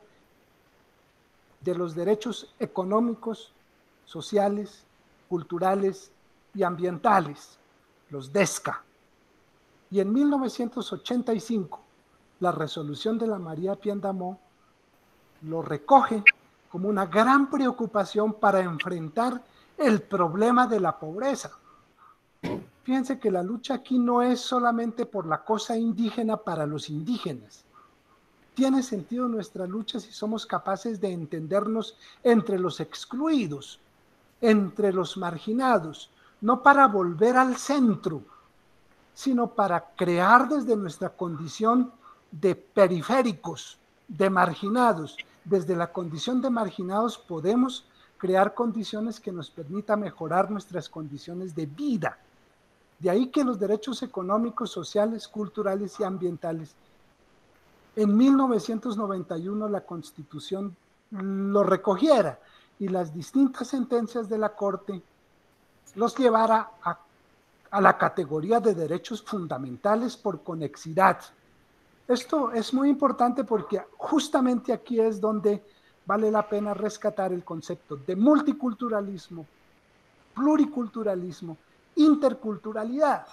de los derechos económicos, sociales, culturales y ambientales, los DESCA. Y en 1985, la resolución de la María Piendamó lo recoge como una gran preocupación para enfrentar el problema de la pobreza. Fíjense que la lucha aquí no es solamente por la cosa indígena para los indígenas. Tiene sentido nuestra lucha si somos capaces de entendernos entre los excluidos, entre los marginados, no para volver al centro, sino para crear desde nuestra condición de periféricos, de marginados. Desde la condición de marginados podemos crear condiciones que nos permitan mejorar nuestras condiciones de vida. De ahí que los derechos económicos, sociales, culturales y ambientales, en 1991 la Constitución lo recogiera y las distintas sentencias de la Corte los llevara a la categoría de derechos fundamentales por conexidad. Esto es muy importante porque justamente aquí es donde vale la pena rescatar el concepto de multiculturalismo, pluriculturalismo, interculturalidad.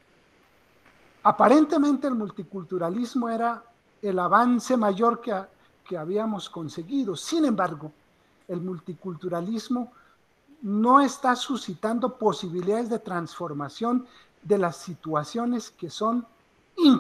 Aparentemente el multiculturalismo era el avance mayor que habíamos conseguido. Sin embargo, el multiculturalismo no está suscitando posibilidades de transformación de las situaciones que son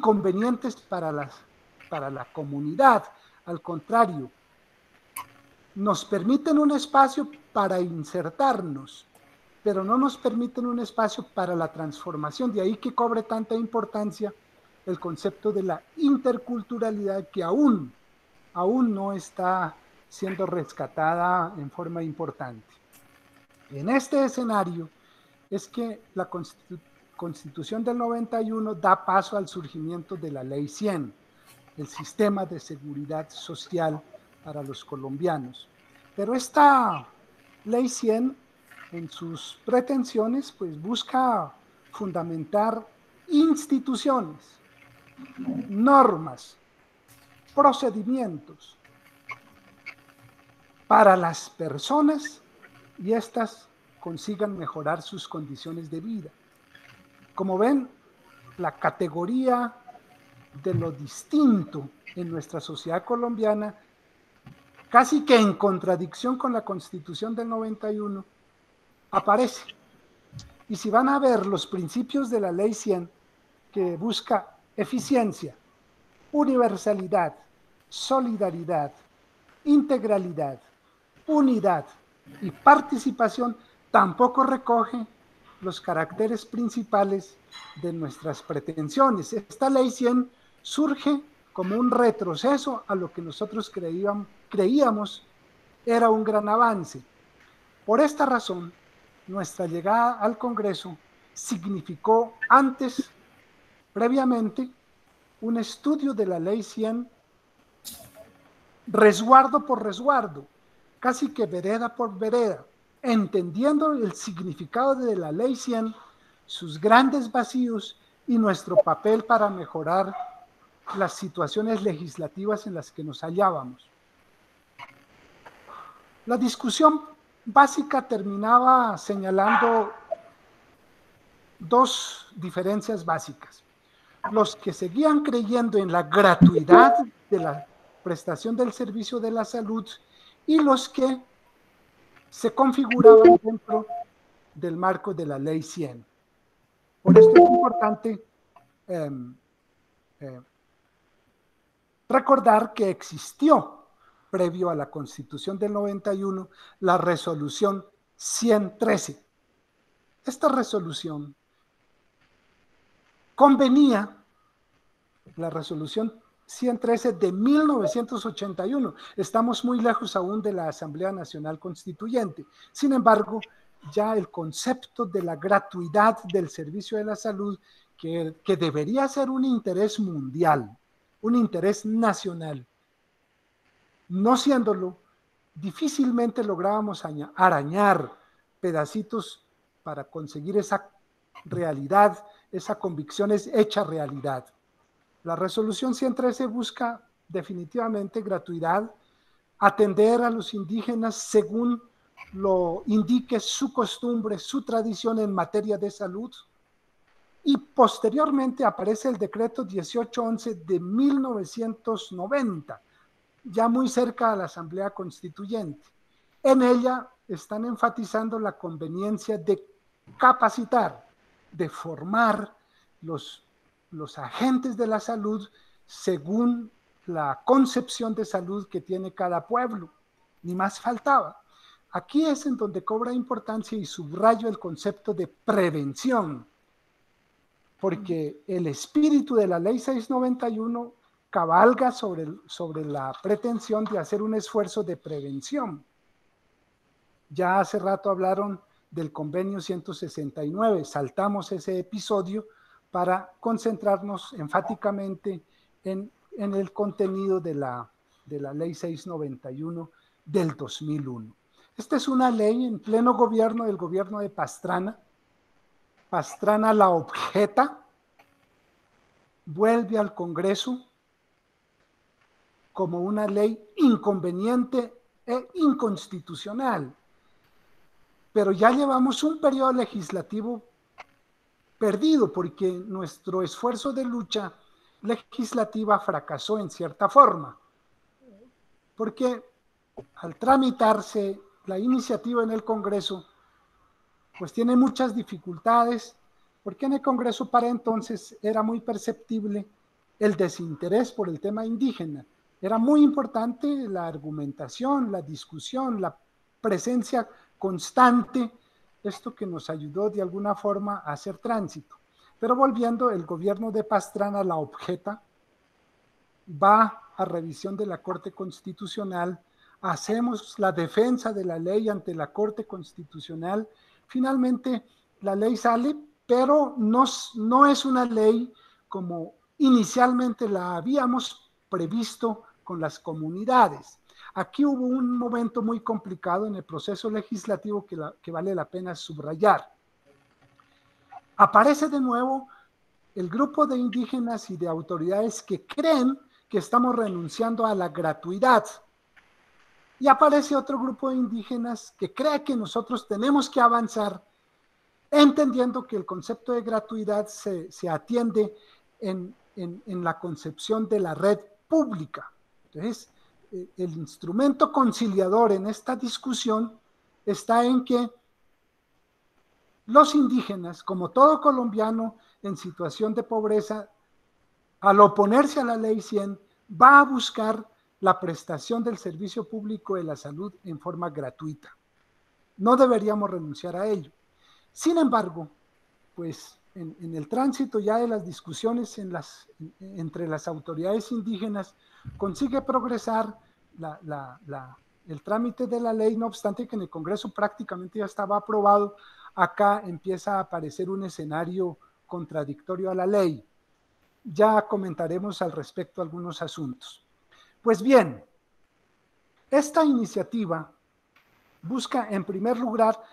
inconvenientes para la comunidad. Al contrario, nos permiten un espacio para insertarnos, pero no nos permiten un espacio para la transformación. De ahí que cobre tanta importancia el concepto de la interculturalidad, que aún no está siendo rescatada en forma importante. En este escenario es que la Constitución del 91 da paso al surgimiento de la Ley 100, el sistema de seguridad social para los colombianos. Pero esta Ley 100, en sus pretensiones, pues busca fundamentar instituciones, normas, procedimientos para las personas y éstas consigan mejorar sus condiciones de vida. Como ven, la categoría de lo distinto en nuestra sociedad colombiana, casi que en contradicción con la Constitución del 91, aparece. Y si van a ver los principios de la Ley 100, que busca eficiencia, universalidad, solidaridad, integralidad, unidad y participación, tampoco recoge los caracteres principales de nuestras pretensiones. Esta Ley 100 surge como un retroceso a lo que nosotros creíamos era un gran avance. Por esta razón, nuestra llegada al Congreso significó previamente, un estudio de la Ley 100, resguardo por resguardo, casi que vereda por vereda, entendiendo el significado de la Ley 100, sus grandes vacíos y nuestro papel para mejorar las situaciones legislativas en las que nos hallábamos. La discusión básica terminaba señalando dos diferencias básicas. Los que seguían creyendo en la gratuidad de la prestación del servicio de la salud y los que se configuraban dentro del marco de la Ley 100. Por esto es importante recordar que existió, previo a la Constitución del 91, la Resolución 113. Esta resolución convenía, la Resolución 113 de 1981. Estamos muy lejos aún de la Asamblea Nacional Constituyente. Sin embargo, ya el concepto de la gratuidad del servicio de la salud, que debería ser un interés mundial, un interés nacional, no siéndolo, difícilmente lográbamos arañar pedacitos para conseguir esa realidad, esa convicción es hecha realidad. La Resolución 113 busca definitivamente gratuidad, atender a los indígenas según lo indique su costumbre, su tradición en materia de salud. Y posteriormente aparece el decreto 1811 de 1990, ya muy cerca a la Asamblea Constituyente. En ella están enfatizando la conveniencia de capacitar, de formar los agentes de la salud según la concepción de salud que tiene cada pueblo. Ni más faltaba. Aquí es en donde cobra importancia y subrayo el concepto de prevención, porque el espíritu de la Ley 691 cabalga sobre la pretensión de hacer un esfuerzo de prevención. Ya hace rato hablaron del convenio 169, saltamos ese episodio para concentrarnos enfáticamente en el contenido de la Ley 691 del 2001. Esta es una ley en pleno gobierno del gobierno de Pastrana. Pastrana la objeta, vuelve al Congreso como una ley inconveniente e inconstitucional. Pero ya llevamos un periodo legislativo perdido porque nuestro esfuerzo de lucha legislativa fracasó en cierta forma. Porque al tramitarse la iniciativa en el Congreso, pues tiene muchas dificultades, porque en el Congreso para entonces era muy perceptible el desinterés por el tema indígena. Era muy importante la argumentación, la discusión, la presencia constante, esto que nos ayudó de alguna forma a hacer tránsito. Pero volviendo, el gobierno de Pastrana la objeta, va a revisión de la Corte Constitucional, hacemos la defensa de la ley ante la Corte Constitucional, finalmente la ley sale, pero no es una ley como inicialmente la habíamos previsto con las comunidades. Aquí hubo un momento muy complicado en el proceso legislativo que vale la pena subrayar. Aparece de nuevo el grupo de indígenas y de autoridades que creen que estamos renunciando a la gratuidad. Y aparece otro grupo de indígenas que cree que nosotros tenemos que avanzar, entendiendo que el concepto de gratuidad se atiende en la concepción de la red pública. Entonces, el instrumento conciliador en esta discusión está en que los indígenas, como todo colombiano en situación de pobreza, al oponerse a la ley 100, va a buscar la prestación del servicio público de la salud en forma gratuita. No deberíamos renunciar a ello. Sin embargo, pues en el tránsito ya de las discusiones entre las autoridades indígenas, consigue progresar el trámite de la ley, no obstante que en el Congreso prácticamente ya estaba aprobado. Acá empieza a aparecer un escenario contradictorio a la ley. Ya comentaremos al respecto algunos asuntos. Pues bien, esta iniciativa busca en primer lugar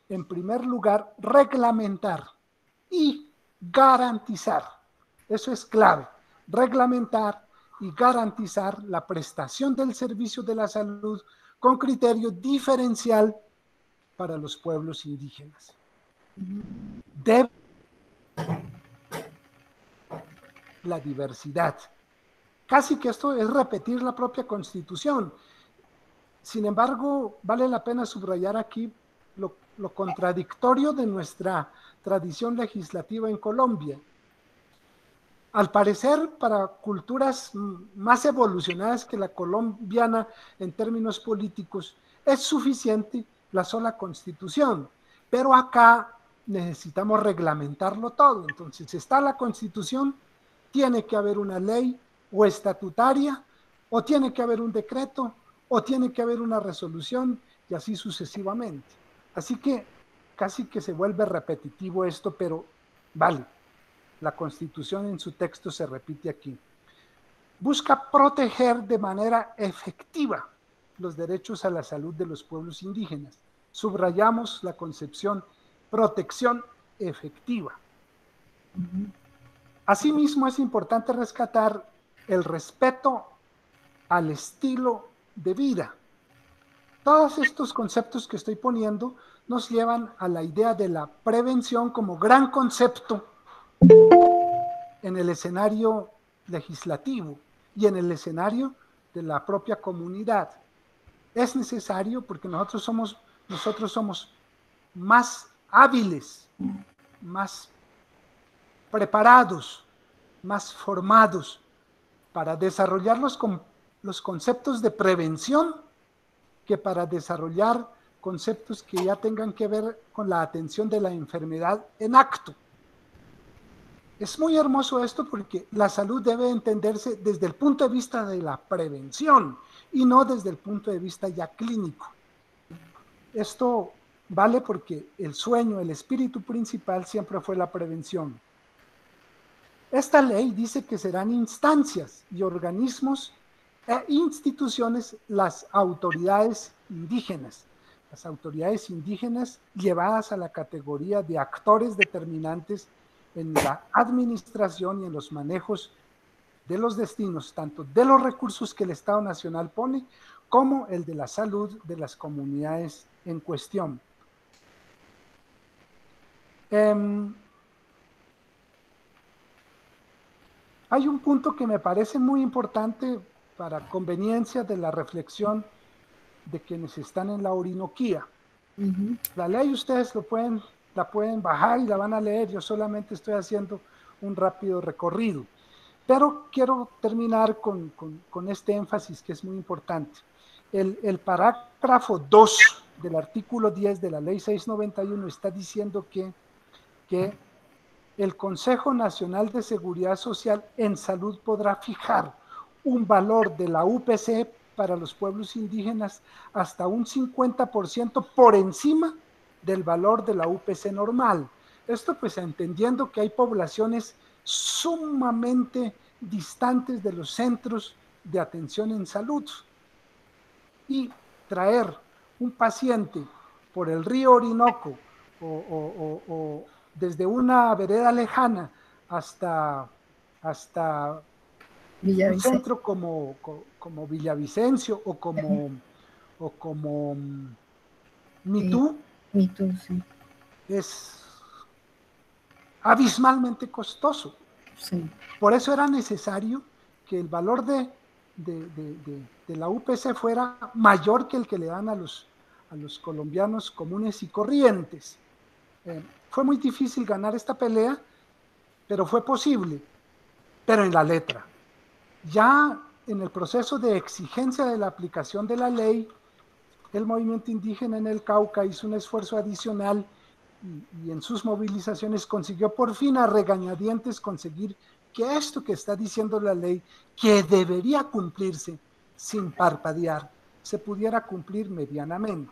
reglamentar y garantizar, eso es clave, reglamentar y garantizar la prestación del servicio de la salud con criterio diferencial para los pueblos indígenas. Debe la diversidad. Casi que esto es repetir la propia Constitución. Sin embargo, vale la pena subrayar aquí lo contradictorio de nuestra tradición legislativa en Colombia. Al parecer, para culturas más evolucionadas que la colombiana en términos políticos, es suficiente la sola Constitución, pero acá necesitamos reglamentarlo todo. Entonces, está la Constitución, tiene que haber una ley o estatutaria, o tiene que haber un decreto, o tiene que haber una resolución, y así sucesivamente. Así que casi que se vuelve repetitivo esto, pero vale, la Constitución en su texto se repite aquí. Busca proteger de manera efectiva los derechos a la salud de los pueblos indígenas. Subrayamos la concepción protección efectiva. Asimismo, es importante rescatar el respeto al estilo de vida. Todos estos conceptos que estoy poniendo nos llevan a la idea de la prevención como gran concepto en el escenario legislativo y en el escenario de la propia comunidad. Es necesario porque nosotros somos más hábiles, más preparados, más formados para desarrollar los conceptos de prevención que para desarrollar conceptos que ya tengan que ver con la atención de la enfermedad en acto. Es muy hermoso esto porque la salud debe entenderse desde el punto de vista de la prevención y no desde el punto de vista ya clínico. Esto vale porque el sueño, el espíritu principal siempre fue la prevención. Esta ley dice que serán instancias y organismos e instituciones las autoridades indígenas. Las autoridades indígenas llevadas a la categoría de actores determinantes en la administración y en los manejos de los destinos, tanto de los recursos que el Estado Nacional pone, como el de la salud de las comunidades en cuestión. Hay un punto que me parece muy importante para conveniencia de la reflexión de quienes están en la Orinoquía. La ley ustedes la pueden bajar y la van a leer, yo solamente estoy haciendo un rápido recorrido. Pero quiero terminar con este énfasis que es muy importante. El parágrafo 2 del artículo 10 de la Ley 691 está diciendo que el Consejo Nacional de Seguridad Social en Salud podrá fijar un valor de la UPC para los pueblos indígenas hasta un 50% por encima del valor de la UPC normal. Esto pues entendiendo que hay poblaciones sumamente distantes de los centros de atención en salud. Y traer un paciente por el río Orinoco o desde una vereda lejana hasta un centro como Villavicencio o como Mitú, sí. Es abismalmente costoso. Sí. Por eso era necesario que el valor de la UPC fuera mayor que el que le dan a los colombianos comunes y corrientes. Fue muy difícil ganar esta pelea, pero fue posible, pero en la letra. Ya en el proceso de exigencia de la aplicación de la ley, el movimiento indígena en el Cauca hizo un esfuerzo adicional y en sus movilizaciones consiguió por fin a regañadientes conseguir que esto que está diciendo la ley, que debería cumplirse sin parpadear, se pudiera cumplir medianamente.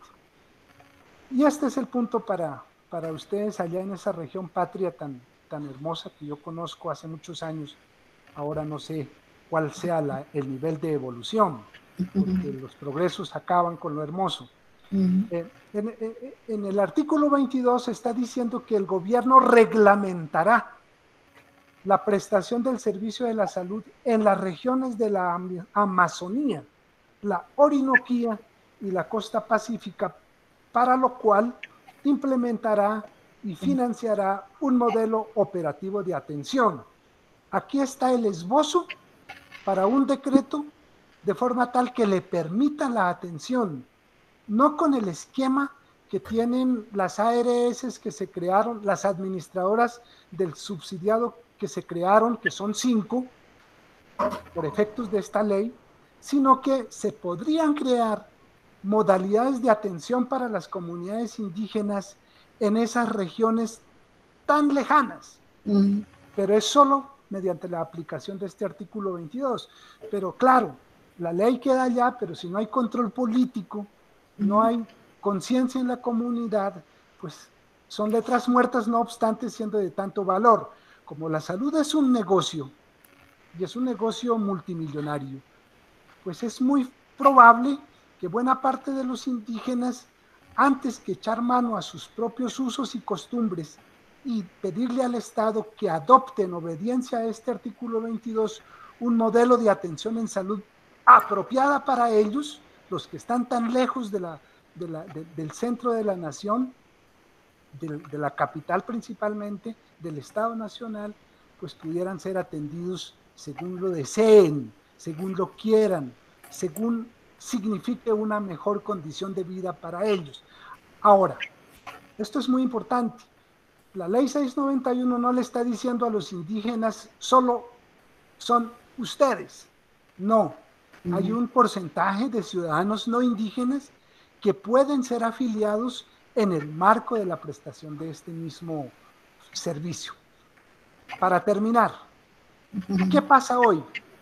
Y este es el punto para ustedes allá en esa región patria tan hermosa que yo conozco hace muchos años. Ahora no sé cuál sea el nivel de evolución, porque los progresos acaban con lo hermoso. En el artículo 22 está diciendo que el gobierno reglamentará la prestación del servicio de la salud en las regiones de la Amazonía, la Orinoquía y la costa pacífica, para lo cual implementará y financiará un modelo operativo de atención. Aquí está el esbozo para un decreto de forma tal que le permita la atención, no con el esquema que tienen las ARS que se crearon, las administradoras del subsidiado que se crearon, que son 5, por efectos de esta ley, sino que se podrían crear modalidades de atención para las comunidades indígenas en esas regiones tan lejanas, pero es solo mediante la aplicación de este artículo 22. Pero claro, la ley queda allá, pero si no hay control político, no hay conciencia en la comunidad, pues son letras muertas, no obstante siendo de tanto valor. Como la salud es un negocio, y es un negocio multimillonario, pues es muy probable que buena parte de los indígenas, antes que echar mano a sus propios usos y costumbres y pedirle al Estado que adopte en obediencia a este artículo 22 un modelo de atención en salud apropiada para ellos, los que están tan lejos del centro de la nación, de la capital principalmente, del Estado Nacional, pues pudieran ser atendidos según lo deseen, según lo quieran, según signifique una mejor condición de vida para ellos. Ahora, esto es muy importante. La ley 691 no le está diciendo a los indígenas solo son ustedes. No, hay un porcentaje de ciudadanos no indígenas que pueden ser afiliados en el marco de la prestación de este mismo servicio. Para terminar, ¿qué pasa hoy?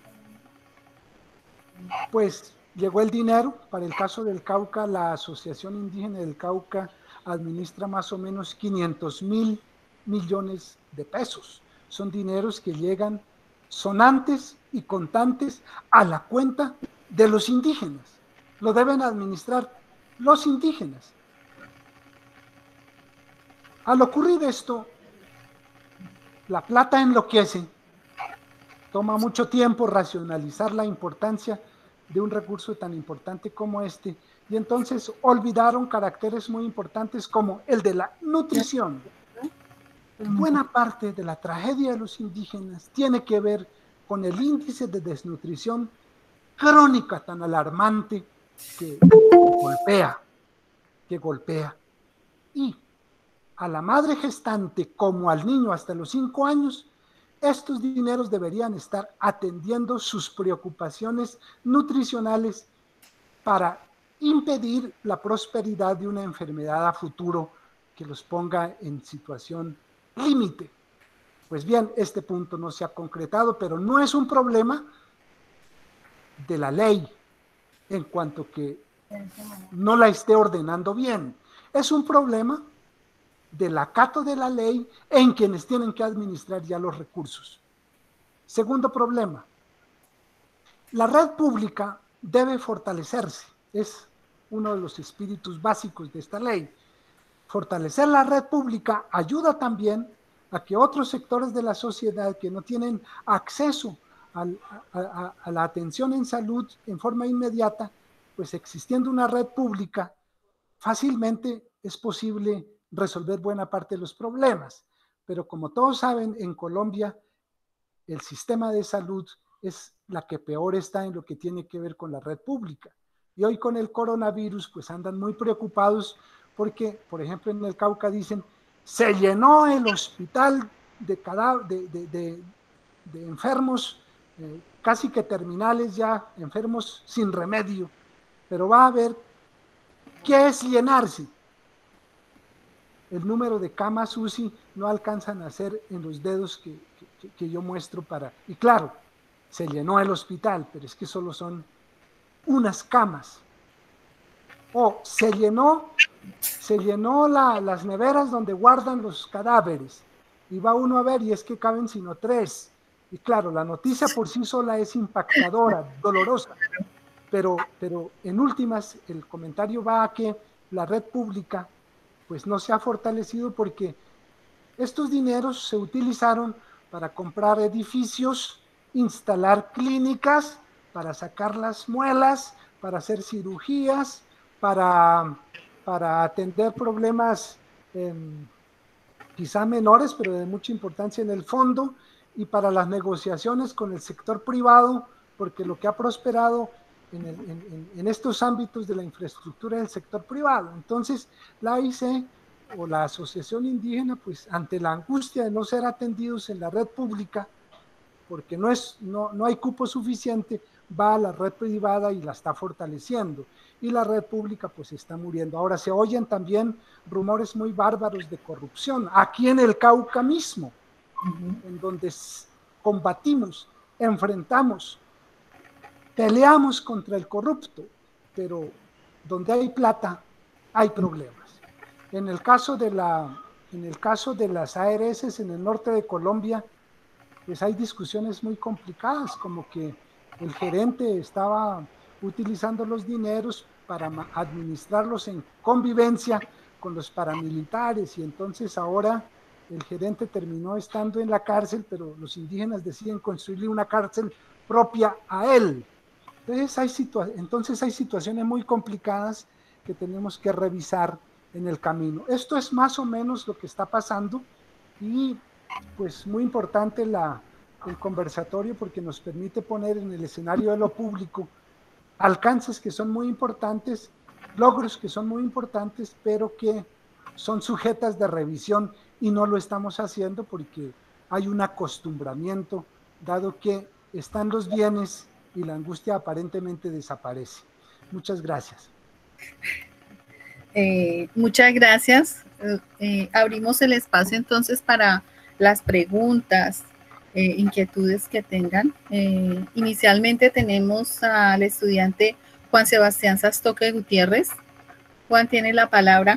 Pues llegó el dinero. Para el caso del Cauca, la Asociación Indígena del Cauca administra más o menos 500.000 millones de pesos. Son dineros que llegan sonantes y contantes a la cuenta de los indígenas. Lo deben administrar los indígenas. Al ocurrir esto, la plata enloquece. Toma mucho tiempo racionalizar la importancia de un recurso tan importante como este, y entonces olvidaron caracteres muy importantes como el de la nutrición. Buena parte de la tragedia de los indígenas tiene que ver con el índice de desnutrición crónica tan alarmante que golpea. Y a la madre gestante como al niño hasta los 5 años estos dineros deberían estar atendiendo sus preocupaciones nutricionales para impedir la prosperidad de una enfermedad a futuro que los ponga en situación límite. Pues bien, este punto no se ha concretado, pero no es un problema de la ley en cuanto que no la esté ordenando bien. Es un problema del acato de la ley en quienes tienen que administrar ya los recursos. Segundo problema, la red pública debe fortalecerse. Es uno de los espíritus básicos de esta ley. Fortalecer la red pública ayuda también a que otros sectores de la sociedad que no tienen acceso a la atención en salud en forma inmediata, pues existiendo una red pública, fácilmente es posible resolver buena parte de los problemas. Pero como todos saben, en Colombia el sistema de salud es la que peor está en lo que tiene que ver con la red pública. Y hoy con el coronavirus, pues andan muy preocupados porque, por ejemplo, en el Cauca dicen, se llenó el hospital de enfermos casi que terminales ya, enfermos sin remedio, pero va a haber, ¿qué es llenarse? El número de camas UCI no alcanzan a ser en los dedos que yo muestro para... Y claro, se llenó el hospital, pero es que solo son unas camas. O se llenó las neveras donde guardan los cadáveres. Y va uno a ver y es que caben sino 3. Y claro, la noticia por sí sola es impactadora, dolorosa. Pero en últimas, el comentario va a que la red pública pues no se ha fortalecido porque estos dineros se utilizaron para comprar edificios, instalar clínicas, para sacar las muelas, para hacer cirugías, para atender problemas quizá menores, pero de mucha importancia en el fondo, y para las negociaciones con el sector privado, porque lo que ha prosperado en estos ámbitos de la infraestructura del sector privado. Entonces, la AIC o la Asociación Indígena, pues ante la angustia de no ser atendidos en la red pública, porque no hay cupo suficiente, va a la red privada y la está fortaleciendo. Y la red pública pues está muriendo. Ahora se oyen también rumores muy bárbaros de corrupción, aquí en el Cauca mismo, en donde combatimos, enfrentamos, peleamos contra el corrupto, pero donde hay plata, hay problemas. En el caso de las ARS en el norte de Colombia, pues hay discusiones muy complicadas, como que el gerente estaba utilizando los dineros para administrarlos en convivencia con los paramilitares, y entonces ahora el gerente terminó estando en la cárcel, pero los indígenas deciden construirle una cárcel propia a él. Entonces hay situaciones muy complicadas que tenemos que revisar en el camino. Esto es más o menos lo que está pasando, y pues muy importante el conversatorio porque nos permite poner en el escenario de lo público alcances que son muy importantes, logros que son muy importantes, pero que son sujetas de revisión y no lo estamos haciendo porque hay un acostumbramiento, dado que están los bienes y la angustia aparentemente desaparece. Muchas gracias. Muchas gracias. Abrimos el espacio entonces para las preguntas, inquietudes que tengan. Inicialmente tenemos al estudiante Juan Sebastián Sastoque Gutiérrez. Juan tiene la palabra.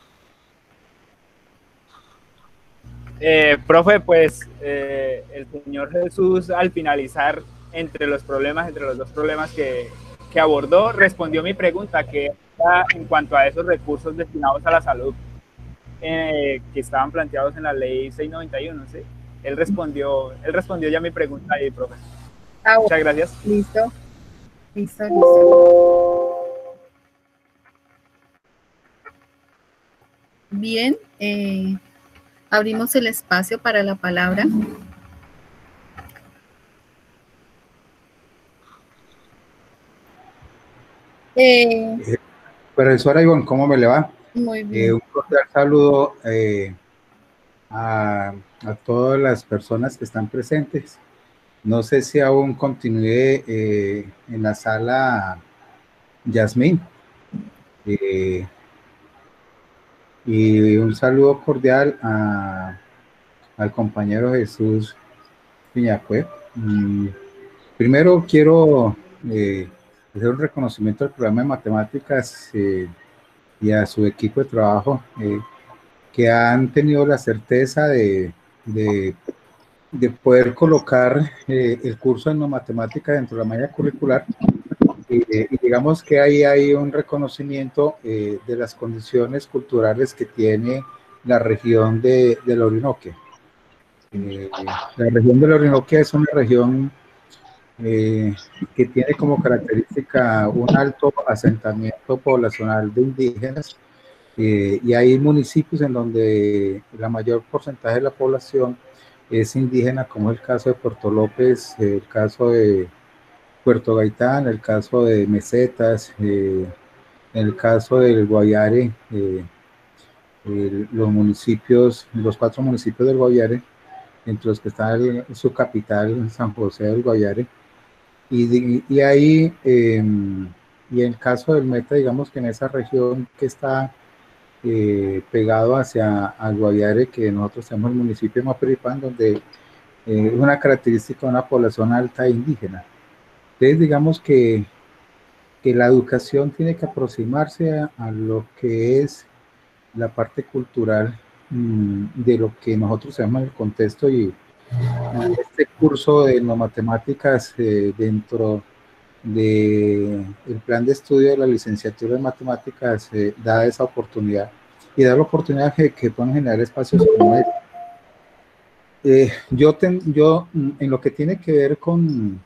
Profe, pues el señor Jesús al finalizar entre los dos problemas que abordó, respondió mi pregunta, que era en cuanto a esos recursos destinados a la salud que estaban planteados en la ley 691, ¿sí? Él respondió ya mi pregunta ahí, profe. Muchas gracias. Listo. Bien, abrimos el espacio para la palabra. Profesora Ivonne, ¿cómo me le va? Muy bien. Un cordial saludo a todas las personas que están presentes. No sé si aún continúe en la sala Yasmín. Y un saludo cordial al compañero Jesús Piñacue. Primero quiero hacer un reconocimiento al programa de matemáticas y a su equipo de trabajo que han tenido la certeza de poder colocar el curso en matemática dentro de la malla curricular. Y digamos que ahí hay un reconocimiento de las condiciones culturales que tiene la región de la Orinoquia. La región de la Orinoquia es una región que tiene como característica un alto asentamiento poblacional de indígenas, y hay municipios en donde la mayor porcentaje de la población es indígena, como el caso de Puerto López, el caso de Puerto Gaitán, el caso de Mesetas, el caso del Guaviare, los 4 municipios del Guaviare, entre los que está su capital, San José del Guaviare, y ahí, y en el caso del Meta, digamos que en esa región que está pegado hacia el Guaviare, que nosotros tenemos el municipio de Maperipán, donde es una característica de una población alta e indígena. Entonces, digamos que la educación tiene que aproximarse a lo que es la parte cultural de lo que nosotros llamamos el contexto, y este curso de matemáticas dentro del plan de estudio de la licenciatura en matemáticas da esa oportunidad, y da la oportunidad que puedan generar espacios como este. Yo en lo que tiene que ver con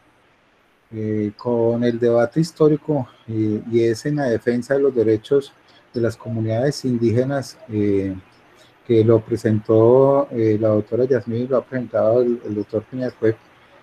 el debate histórico y es en la defensa de los derechos de las comunidades indígenas, que lo presentó la doctora Yasmín, lo ha presentado el doctor Piñacue.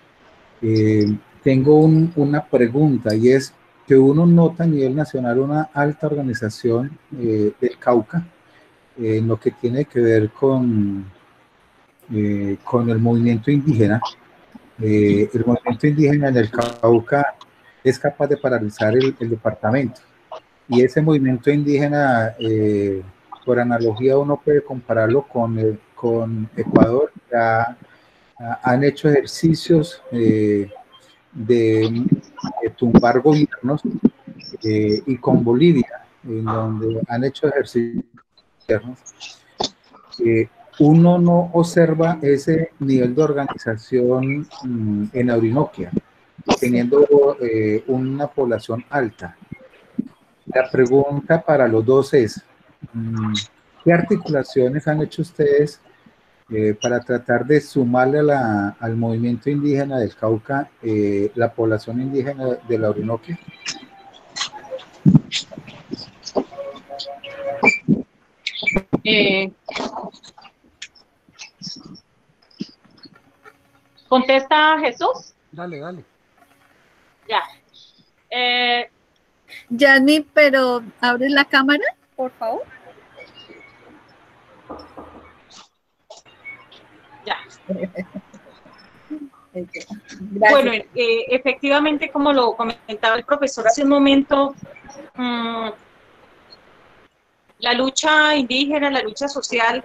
Tengo una pregunta, y es que uno nota a nivel nacional una alta organización del Cauca en lo que tiene que ver con el movimiento indígena. El movimiento indígena en el Cauca es capaz de paralizar el departamento, y ese movimiento indígena, por analogía, uno puede compararlo con Ecuador. Han hecho ejercicios de tumbar gobiernos, y con Bolivia, en donde han hecho ejercicios internos. Uno no observa ese nivel de organización en la Orinoquia, teniendo una población alta. La pregunta para los dos es, ¿qué articulaciones han hecho ustedes para tratar de sumarle al movimiento indígena del Cauca la población indígena de la Orinoquia? ¿Contesta Jesús? Dale. Ya. Yanni, pero abre la cámara, por favor. Ya. Bueno, efectivamente, como lo comentaba el profesor hace un momento, la lucha indígena, la lucha social,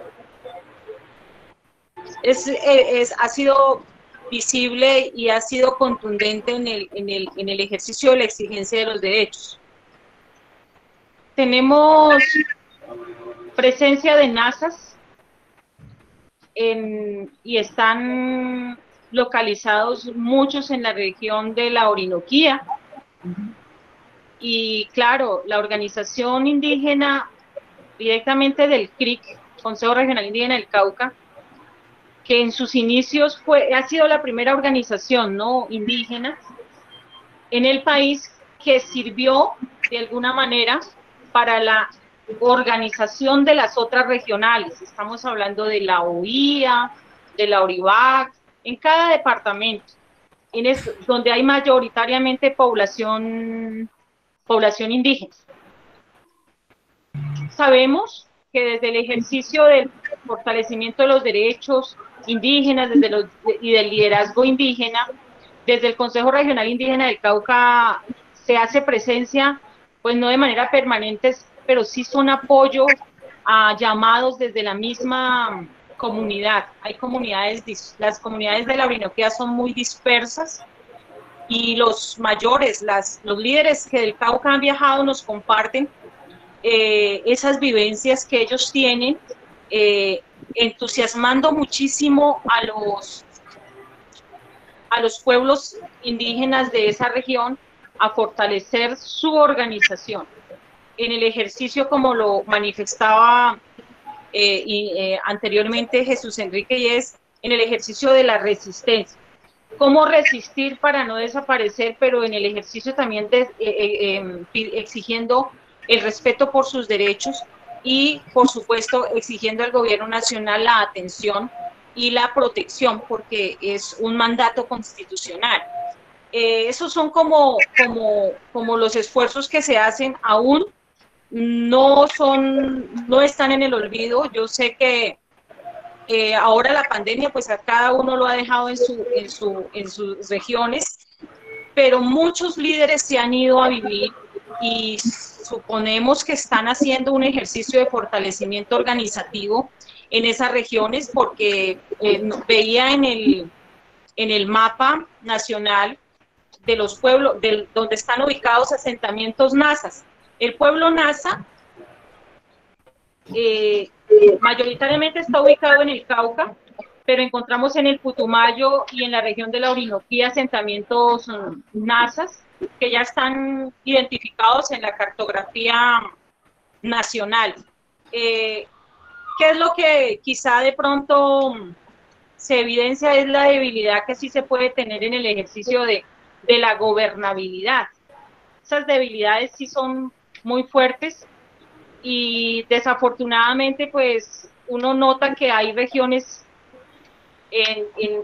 ha sido visible y ha sido contundente en el ejercicio de la exigencia de los derechos. Tenemos presencia de nazas y están localizados muchos en la región de la Orinoquía. Y claro, la organización indígena directamente del CRIC, Consejo Regional Indígena del Cauca, que en sus inicios ha sido la primera organización indígena en el país que sirvió de alguna manera para la organización de las otras regionales. Estamos hablando de la OIA, de la ORIVAC, en cada departamento, donde hay mayoritariamente población indígena. Sabemos que desde el ejercicio del fortalecimiento de los derechos indígenas y del liderazgo indígena, desde el Consejo Regional Indígena del Cauca se hace presencia, pues no de manera permanente, pero sí son apoyo a llamados desde la misma comunidad. Hay comunidades, las comunidades de la Orinoquía son muy dispersas, y los mayores, los líderes que del Cauca han viajado nos comparten esas vivencias que ellos tienen, entusiasmando muchísimo a los pueblos indígenas de esa región a fortalecer su organización. En el ejercicio, como lo manifestaba anteriormente Jesús Enrique, y es en el ejercicio de la resistencia. Cómo resistir para no desaparecer, pero en el ejercicio también exigiendo el respeto por sus derechos y, por supuesto, exigiendo al gobierno nacional la atención y la protección, porque es un mandato constitucional. Esos son como los esfuerzos que se hacen, aún no están en el olvido. Yo sé que ahora la pandemia, pues a cada uno lo ha dejado en sus regiones, pero muchos líderes se han ido a vivir y suponemos que están haciendo un ejercicio de fortalecimiento organizativo en esas regiones, porque veía en el mapa nacional de los pueblos, donde están ubicados asentamientos nazas. El pueblo nasa mayoritariamente está ubicado en el Cauca, pero encontramos en el Putumayo y en la región de la Orinoquía asentamientos nazas que ya están identificados en la cartografía nacional. ¿Qué es lo que quizá de pronto se evidencia? Es la debilidad que sí se puede tener en el ejercicio de la gobernabilidad. Esas debilidades sí son muy fuertes, y desafortunadamente pues uno nota que hay regiones en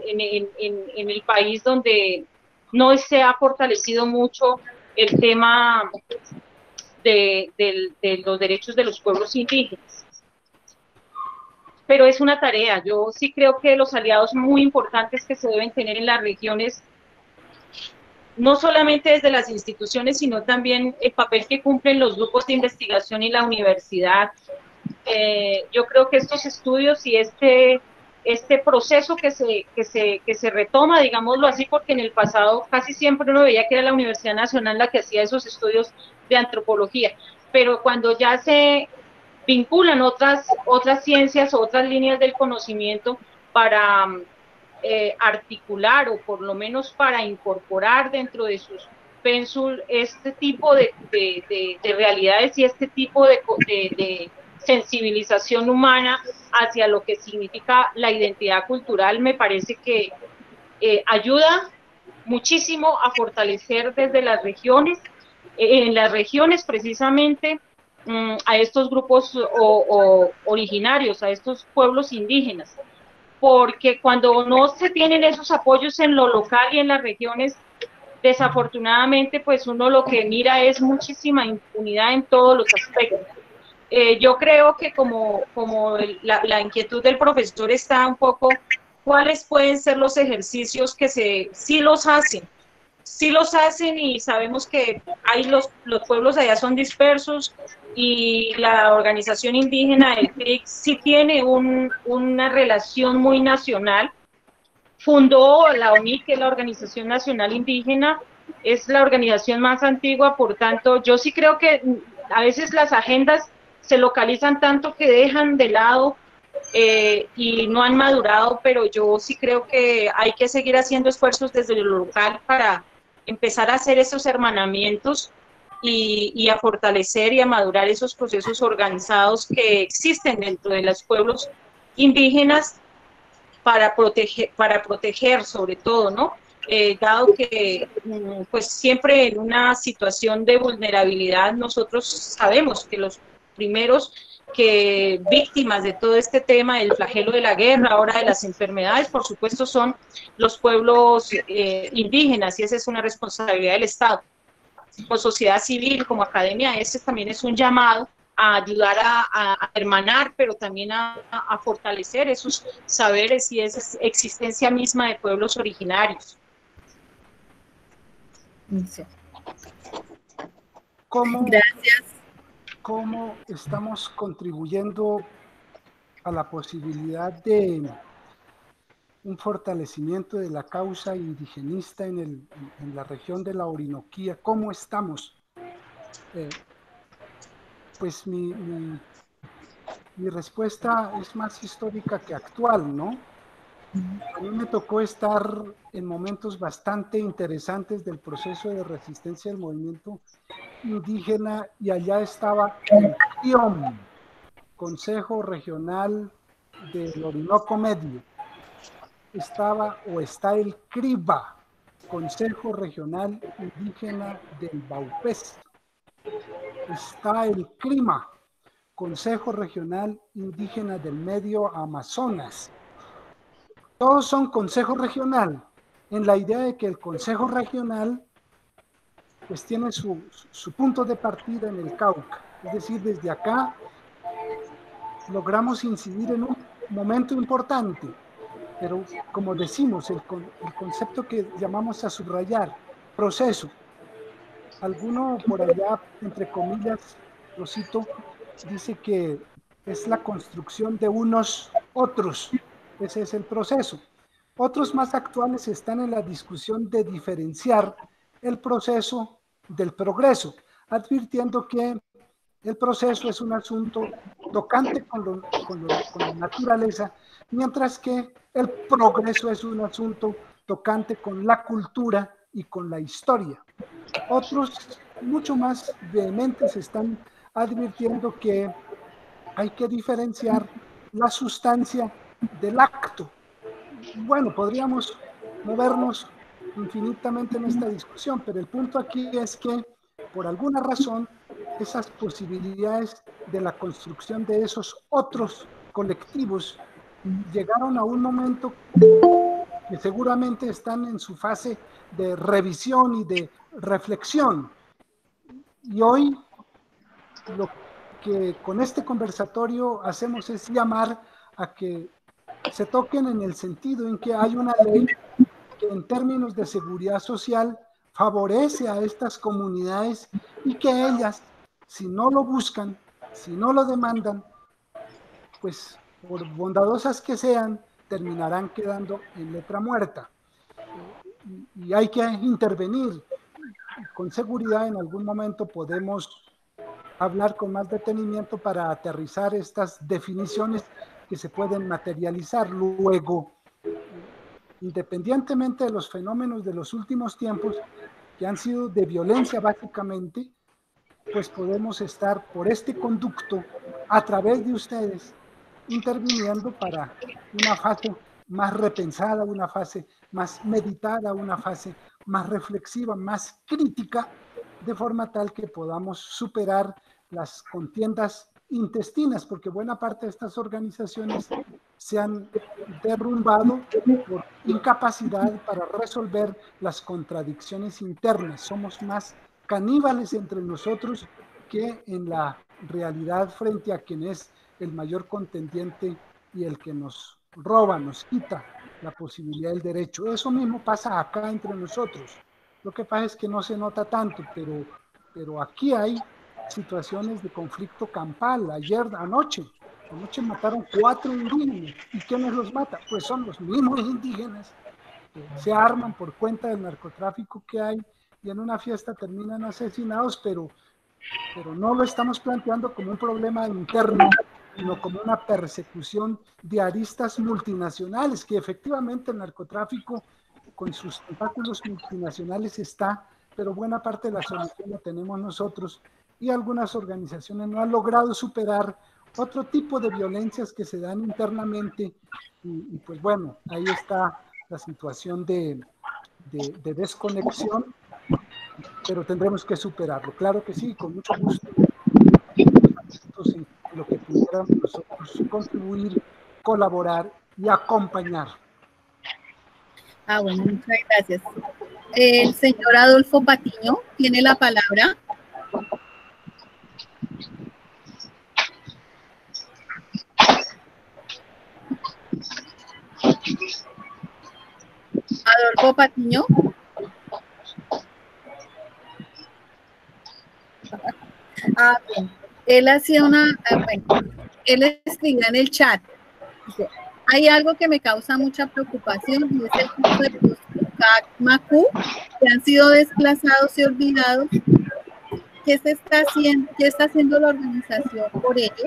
el país donde no se ha fortalecido mucho el tema de los derechos de los pueblos indígenas. Pero es una tarea. Yo sí creo que los aliados muy importantes que se deben tener en las regiones, no solamente desde las instituciones, sino también el papel que cumplen los grupos de investigación y la universidad. Yo creo que estos estudios y este proceso que se retoma, digámoslo así, porque en el pasado casi siempre uno veía que era la Universidad Nacional la que hacía esos estudios de antropología, pero cuando ya se vinculan otras ciencias, otras líneas del conocimiento para articular, o por lo menos para incorporar dentro de sus pénsul este tipo de realidades y este tipo de sensibilización humana hacia lo que significa la identidad cultural, me parece que ayuda muchísimo a fortalecer desde las regiones, en las regiones precisamente, a estos grupos originarios, a estos pueblos indígenas, porque cuando no se tienen esos apoyos en lo local y en las regiones, desafortunadamente pues uno lo que mira es muchísima impunidad en todos los aspectos. Yo creo que como la inquietud del profesor está un poco, ¿cuáles pueden ser los ejercicios que sí los hacen y sabemos que los pueblos allá son dispersos, y la organización indígena del CRIC sí tiene una relación muy nacional? Fundó la ONIC, que es la Organización Nacional Indígena, es la organización más antigua, por tanto, yo sí creo que a veces las agendas se localizan tanto que dejan de lado y no han madurado, pero yo sí creo que hay que seguir haciendo esfuerzos desde lo local para empezar a hacer esos hermanamientos y a fortalecer y a madurar esos procesos organizados que existen dentro de los pueblos indígenas para proteger sobre todo, ¿no? Dado que pues siempre en una situación de vulnerabilidad nosotros sabemos que los primeros víctimas de todo este tema, el flagelo de la guerra, ahora de las enfermedades, por supuesto son los pueblos indígenas, y esa es una responsabilidad del Estado. Como sociedad civil, como academia, ese también es un llamado ayudar a hermanar, pero también a fortalecer esos saberes y esa existencia misma de pueblos originarios. Gracias. ¿Cómo estamos contribuyendo a la posibilidad de un fortalecimiento de la causa indigenista en la región de la Orinoquía? ¿Cómo estamos? Pues mi respuesta es más histórica que actual, ¿no? A mí me tocó estar en momentos bastante interesantes del proceso de resistencia del movimiento indígena, y allá estaba el CIOM, Consejo Regional del Orinoco Medio. Estaba o está el CRIBA, Consejo Regional Indígena del Baupés. Está el CRIMA, Consejo Regional Indígena del Medio Amazonas. Todos son consejo regional, en la idea de que el consejo regional pues tiene su punto de partida en el Cauca. Es decir, desde acá logramos incidir en un momento importante, pero como decimos, el concepto que llamamos a subrayar, proceso. Alguno por allá, entre comillas, lo cito, dice que es la construcción de unos otros. Ese es el proceso. Otros más actuales están en la discusión de diferenciar el proceso del progreso, advirtiendo que el proceso es un asunto tocante con la naturaleza, mientras que el progreso es un asunto tocante con la cultura y con la historia. Otros, mucho más vehementes, están advirtiendo que hay que diferenciar la sustancia del acto. Bueno, podríamos movernos infinitamente en esta discusión, pero el punto aquí es que, por alguna razón, esas posibilidades de la construcción de esos otros colectivos llegaron a un momento que seguramente están en su fase de revisión y de reflexión. Y hoy lo que con este conversatorio hacemos es llamar a que se toquen en el sentido en que hay una ley que en términos de seguridad social favorece a estas comunidades y que ellas, si no lo buscan, si no lo demandan, pues por bondadosas que sean, terminarán quedando en letra muerta. Y hay que intervenir. Con seguridad en algún momento podemos hablar con más detenimiento para aterrizar estas definiciones que se pueden materializar luego, independientemente de los fenómenos de los últimos tiempos, que han sido de violencia básicamente, pues podemos estar por este conducto a través de ustedes interviniendo para una fase más repensada, una fase más meditada, una fase más reflexiva, más crítica, de forma tal que podamos superar las contiendas intestinas, porque buena parte de estas organizaciones se han derrumbado por incapacidad para resolver las contradicciones internas. Somos más caníbales entre nosotros que en la realidad frente a quien es el mayor contendiente y el que nos roba, nos quita la posibilidad del derecho. Eso mismo pasa acá entre nosotros. Lo que pasa es que no se nota tanto, pero aquí hay situaciones de conflicto campal. Anoche mataron 4 indígenas. ¿Y quiénes los matan? Pues son los mismos indígenas que se arman por cuenta del narcotráfico que hay y en una fiesta terminan asesinados, pero no lo estamos planteando como un problema interno, sino como una persecución de aristas multinacionales, que efectivamente el narcotráfico con sus tentáculos multinacionales está, pero buena parte de la solución la tenemos nosotros, y algunas organizaciones no han logrado superar otro tipo de violencias que se dan internamente, y pues bueno, ahí está la situación de desconexión, pero tendremos que superarlo. Claro que sí, con mucho gusto. En lo que pudiéramos nosotros contribuir, colaborar y acompañar. Bueno, muchas gracias. El señor Adolfo Patiño tiene la palabra. Jacobo Patiño. Bien. Él hacía bueno, él escribía en el chat. Dice, hay algo que me causa mucha preocupación y es el caso de los Macu que han sido desplazados y olvidados. ¿Qué se está haciendo? ¿Qué está haciendo la organización por ellos?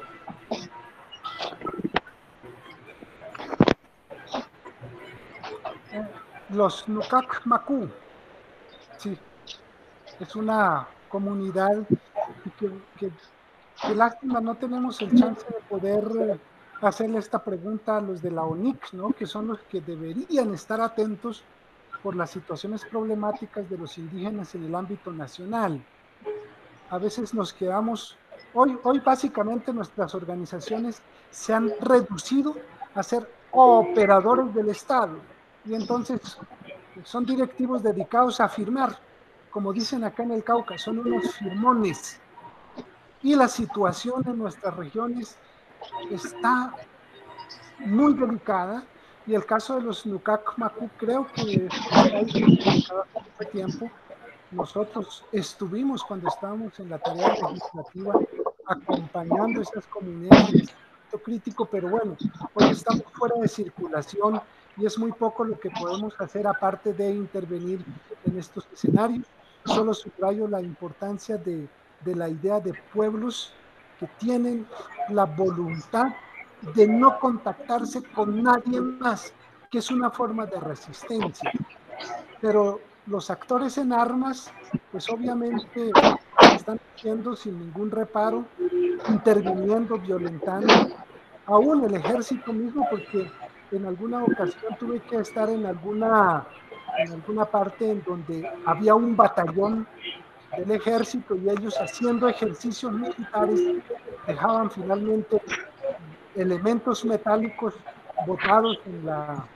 Los Nukak Macu, sí, es una comunidad que lástima no tenemos el chance de poder hacerle esta pregunta a los de la ONIC, ¿no? Que son los que deberían estar atentos por las situaciones problemáticas de los indígenas en el ámbito nacional. A veces nos quedamos, hoy básicamente nuestras organizaciones se han reducido a ser operadores del Estado y entonces son directivos dedicados a firmar, como dicen acá en el Cauca, son unos firmones. Y la situación en nuestras regiones está muy delicada y el caso de los Nukak Macu creo que está delicado hace mucho tiempo. Nosotros estuvimos cuando estábamos en la tarea legislativa acompañando a estas comunidades en este momento crítico, pero bueno, hoy estamos fuera de circulación y es muy poco lo que podemos hacer aparte de intervenir en estos escenarios. Solo subrayo la importancia de la idea de pueblos que tienen la voluntad de no contactarse con nadie más, que es una forma de resistencia. Pero los actores en armas, pues obviamente están haciendo sin ningún reparo, interviniendo, violentando, aún el ejército mismo, porque en alguna ocasión tuve que estar en alguna parte en donde había un batallón del ejército y ellos haciendo ejercicios militares dejaban finalmente elementos metálicos botados en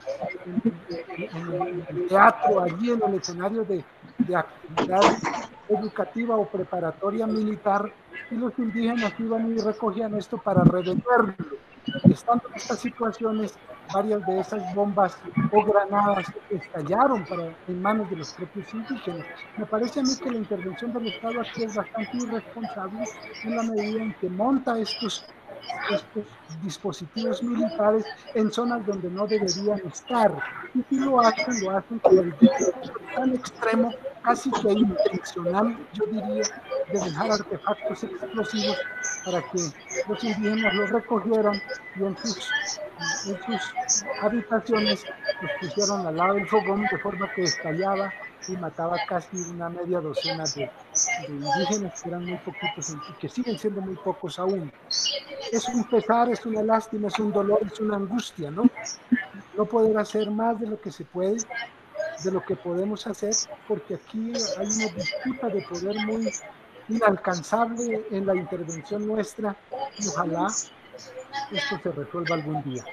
el teatro, allí en el escenario de actividad educativa o preparatoria militar, y los indígenas iban y recogían esto para revenderlo. Y estando en estas situaciones, varias de esas bombas o granadas estallaron en manos de los propios indígenas. Me parece a mí que la intervención del Estado aquí es bastante irresponsable en la medida en que monta estos dispositivos militares en zonas donde no deberían estar. Y si lo hacen con el discurso tan extremo, casi que intencional, yo diría, de dejar artefactos explosivos para que los indígenas los recogieran y en sus habitaciones los pusieron al lado del fogón de forma que estallaba y mataba casi una media docena de indígenas, que eran muy poquitos y que siguen siendo muy pocos aún. Es un pesar, es una lástima, es un dolor, es una angustia, ¿no? No poder hacer más de lo que se puede, de lo que podemos hacer, porque aquí hay una disputa de poder muy inalcanzable en la intervención nuestra y ojalá esto se resuelva algún día.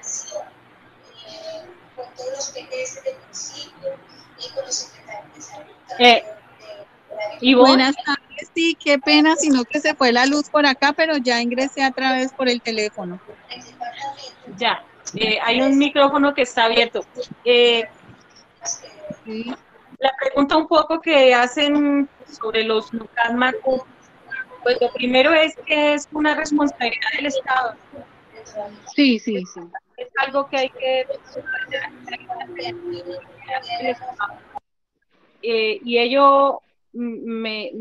Buenas tardes, sí, qué pena, sino que se fue la luz por acá, pero ya ingresé a través por el teléfono. Ya, hay un micrófono que está abierto. Sí. La pregunta un poco que hacen sobre los Nukak Macu, pues lo primero es que es una responsabilidad del Estado. Sí, sí, sí. Es algo que hay que y ello me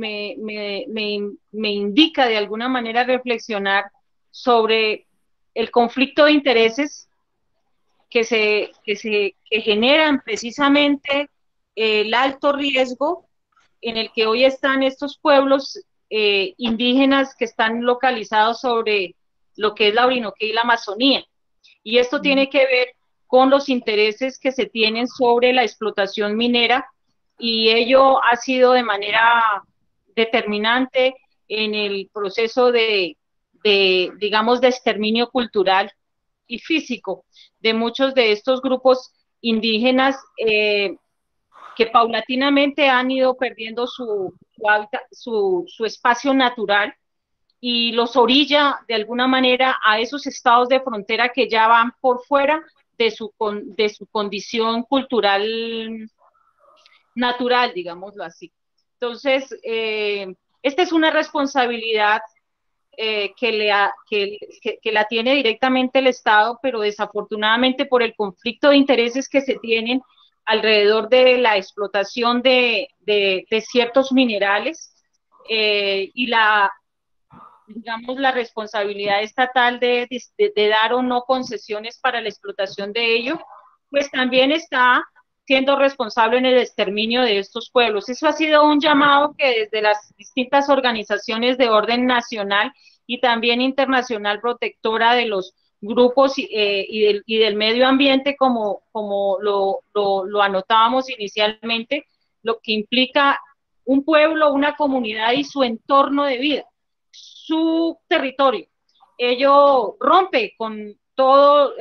indica de alguna manera reflexionar sobre el conflicto de intereses que generan precisamente el alto riesgo en el que hoy están estos pueblos indígenas que están localizados sobre lo que es la Orinoquía y la Amazonía. Y esto tiene que ver con los intereses que se tienen sobre la explotación minera, y ello ha sido de manera determinante en el proceso digamos, de exterminio cultural y físico de muchos de estos grupos indígenas que paulatinamente han ido perdiendo su espacio natural y los orilla de alguna manera a esos estados de frontera que ya van por fuera su condición cultural natural, digámoslo así. Entonces, esta es una responsabilidad que la tiene directamente el Estado, pero desafortunadamente por el conflicto de intereses que se tienen alrededor de la explotación de ciertos minerales y digamos, la responsabilidad estatal de dar o no concesiones para la explotación de ello, pues también está siendo responsable en el exterminio de estos pueblos. Eso ha sido un llamado que desde las distintas organizaciones de orden nacional y también internacional protectora de los grupos y del medio ambiente, como lo anotábamos inicialmente, lo que implica un pueblo, una comunidad y su entorno de vida, su territorio. Ello rompe con todo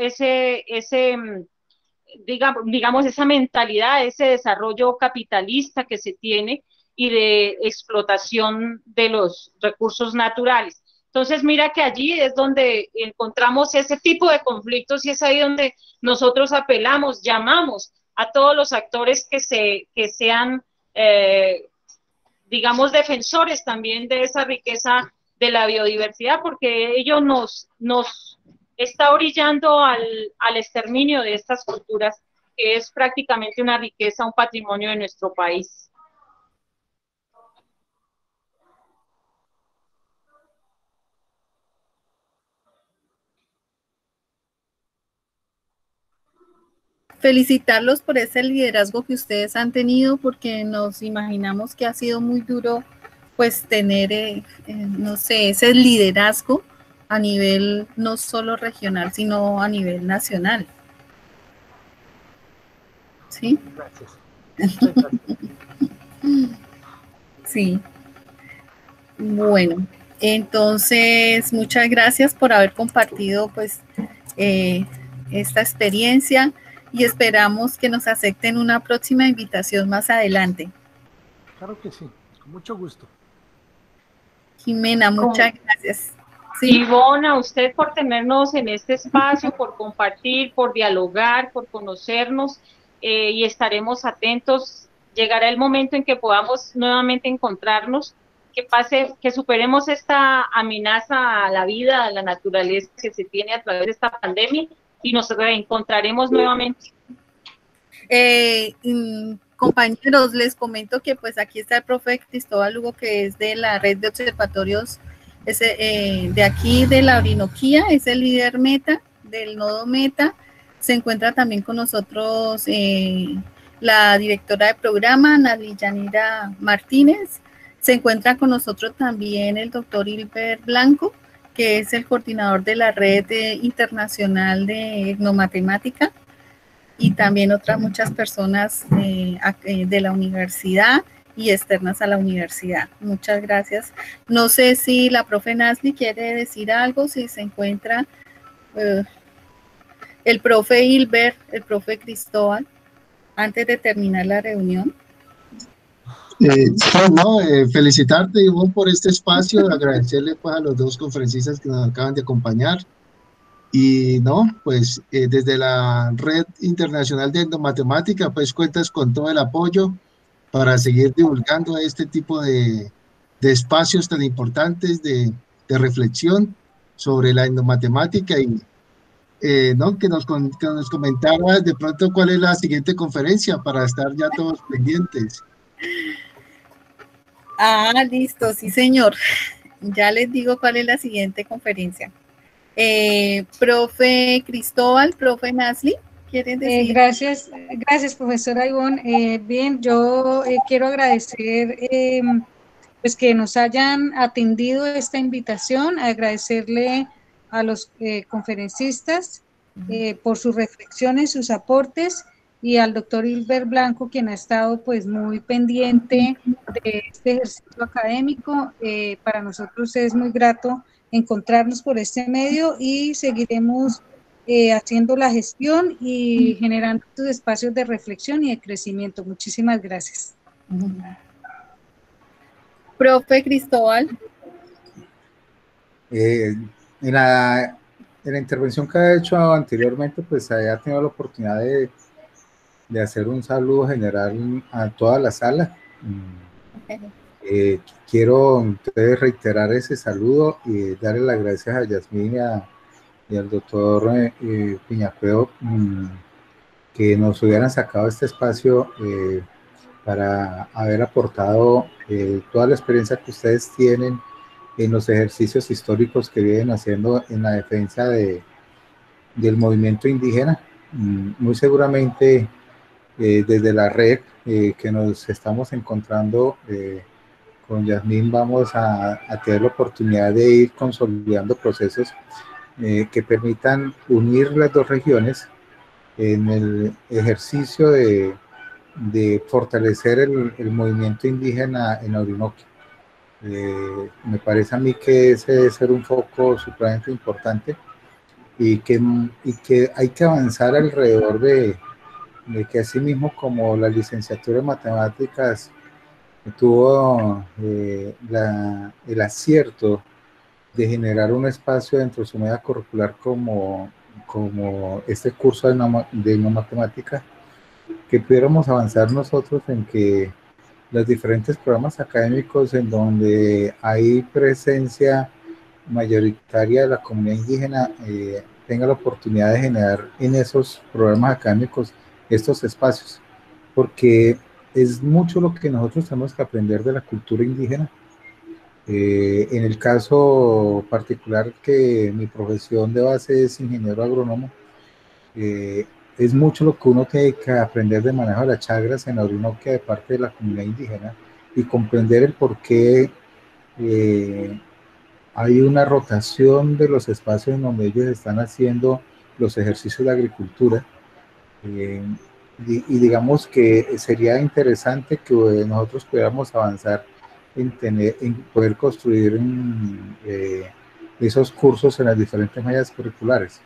digamos, esa mentalidad, ese desarrollo capitalista que se tiene y de explotación de los recursos naturales. Entonces, mira que allí es donde encontramos ese tipo de conflictos y es ahí donde nosotros apelamos, llamamos a todos los actores que sean, digamos, defensores también de esa riqueza de la biodiversidad, porque ello nos está orillando al exterminio de estas culturas, que es prácticamente una riqueza, un patrimonio de nuestro país. Felicitarlos por ese liderazgo que ustedes han tenido, porque nos imaginamos que ha sido muy duro, pues, tener, no sé, ese liderazgo a nivel no solo regional, sino a nivel nacional. ¿Sí? Gracias. Sí. Bueno, entonces, muchas gracias por haber compartido, pues, esta experiencia y esperamos que nos acepten una próxima invitación más adelante. Claro que sí, con mucho gusto. Jimena, muchas gracias. Sí. Ivonne, a usted por tenernos en este espacio, por compartir, por dialogar, por conocernos y estaremos atentos. Llegará el momento en que podamos nuevamente encontrarnos, que superemos esta amenaza a la vida, a la naturaleza que se tiene a través de esta pandemia y nos reencontraremos nuevamente. Compañeros, les comento que pues aquí está el profe Cristóbal Lugo, que es de la red de observatorios de aquí de la Orinoquía, es el líder Meta, del nodo Meta. Se encuentra también con nosotros la directora de programa, Nali Yanira Martínez. Se encuentra con nosotros también el doctor Hilbert Blanco, que es el coordinador de la red internacional de etnomatemática, y también otras muchas personas de la universidad y externas a la universidad. Muchas gracias. No sé si la profe Nasli quiere decir algo, si se encuentra el profe Hilbert, el profe Cristóbal, antes de terminar la reunión. Felicitarte, Ivonne, por este espacio, agradecerle pues a los dos conferencistas que nos acaban de acompañar. Y pues desde la Red Internacional de Etnomatemática, pues cuentas con todo el apoyo para seguir divulgando este tipo de espacios tan importantes de reflexión sobre la etnomatemática y que nos comentara de pronto cuál es la siguiente conferencia para estar ya todos pendientes. Listo, sí señor. Ya les digo cuál es la siguiente conferencia. Profe Cristóbal, profe Nasli, ¿quieren decir? Gracias, profesora Ivonne. Bien, yo quiero agradecer pues que nos hayan atendido esta invitación, agradecerle a los conferencistas por sus reflexiones, sus aportes, y al doctor Hilbert Blanco, quien ha estado pues muy pendiente de este ejercicio académico. Para nosotros es muy grato encontrarnos por este medio y seguiremos haciendo la gestión y generando estos espacios de reflexión y de crecimiento. Muchísimas gracias. Profe Cristóbal. En la intervención que ha hecho anteriormente, pues había tenido la oportunidad de hacer un saludo general a toda la sala. Quiero entonces reiterar ese saludo y darle las gracias a Yasmín y al doctor Piñacueo, que nos hubieran sacado este espacio para haber aportado toda la experiencia que ustedes tienen en los ejercicios históricos que vienen haciendo en la defensa del movimiento indígena. Muy seguramente desde la red que nos estamos encontrando con Yasmín vamos a tener la oportunidad de ir consolidando procesos que permitan unir las dos regiones en el ejercicio de fortalecer el movimiento indígena en Orinoquia. Me parece a mí que ese debe ser un foco supremamente importante y que hay que avanzar alrededor de que así mismo como la licenciatura en matemáticas tuvo el acierto de generar un espacio dentro de su media curricular como este curso de no matemática, que pudiéramos avanzar nosotros en que los diferentes programas académicos en donde hay presencia mayoritaria de la comunidad indígena tenga la oportunidad de generar en esos programas académicos estos espacios, porque es mucho lo que nosotros tenemos que aprender de la cultura indígena. En el caso particular que mi profesión de base es ingeniero agrónomo, es mucho lo que uno tiene que aprender de manejo de las chagras en la Orinoquia de parte de la comunidad indígena y comprender el por qué hay una rotación de los espacios en donde ellos están haciendo los ejercicios de agricultura. Y digamos que sería interesante que nosotros pudiéramos avanzar en poder construir esos cursos en las diferentes mallas curriculares.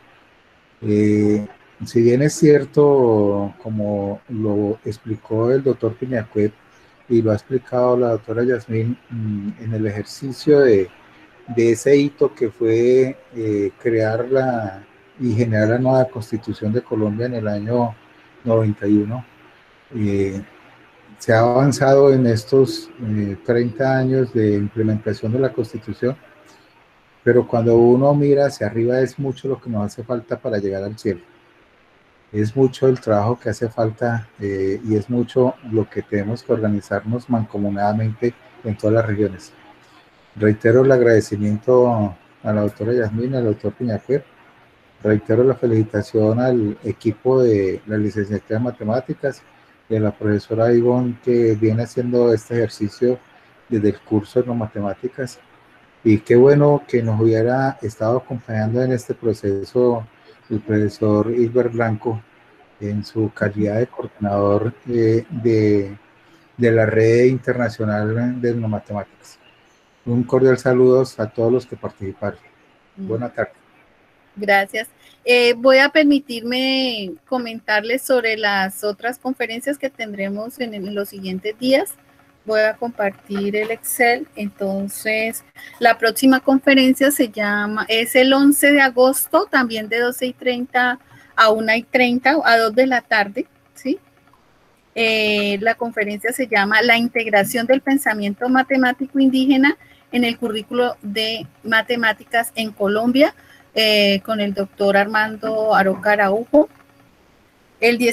Si bien es cierto, como lo explicó el doctor Piñacuet y lo ha explicado la doctora Yasmín, en el ejercicio de ese hito que fue crear y generar la nueva Constitución de Colombia en el año 91, se ha avanzado en estos 30 años de implementación de la Constitución, pero cuando uno mira hacia arriba es mucho lo que nos hace falta para llegar al cielo. Es mucho el trabajo que hace falta y es mucho lo que tenemos que organizarnos mancomunadamente en todas las regiones. Reitero el agradecimiento a la doctora Yasmín, al doctor Piñacuet. Reitero la felicitación al equipo de la licenciatura en matemáticas y a la profesora Ivonne, que viene haciendo este ejercicio desde el curso de no matemáticas. Y qué bueno que nos hubiera estado acompañando en este proceso el profesor Hilbert Blanco en su calidad de coordinador de la red internacional de no matemáticas. Un cordial saludo a todos los que participaron. Buenas tardes. Gracias. Voy a permitirme comentarles sobre las otras conferencias que tendremos en los siguientes días. Voy a compartir el Excel. Entonces, la próxima conferencia es el 11 de agosto, también de 12:30 a 1:30, a 2 de la tarde, ¿sí? La conferencia se llama La integración del pensamiento matemático indígena en el currículo de matemáticas en Colombia, con el doctor Armando Aroca Araujo. El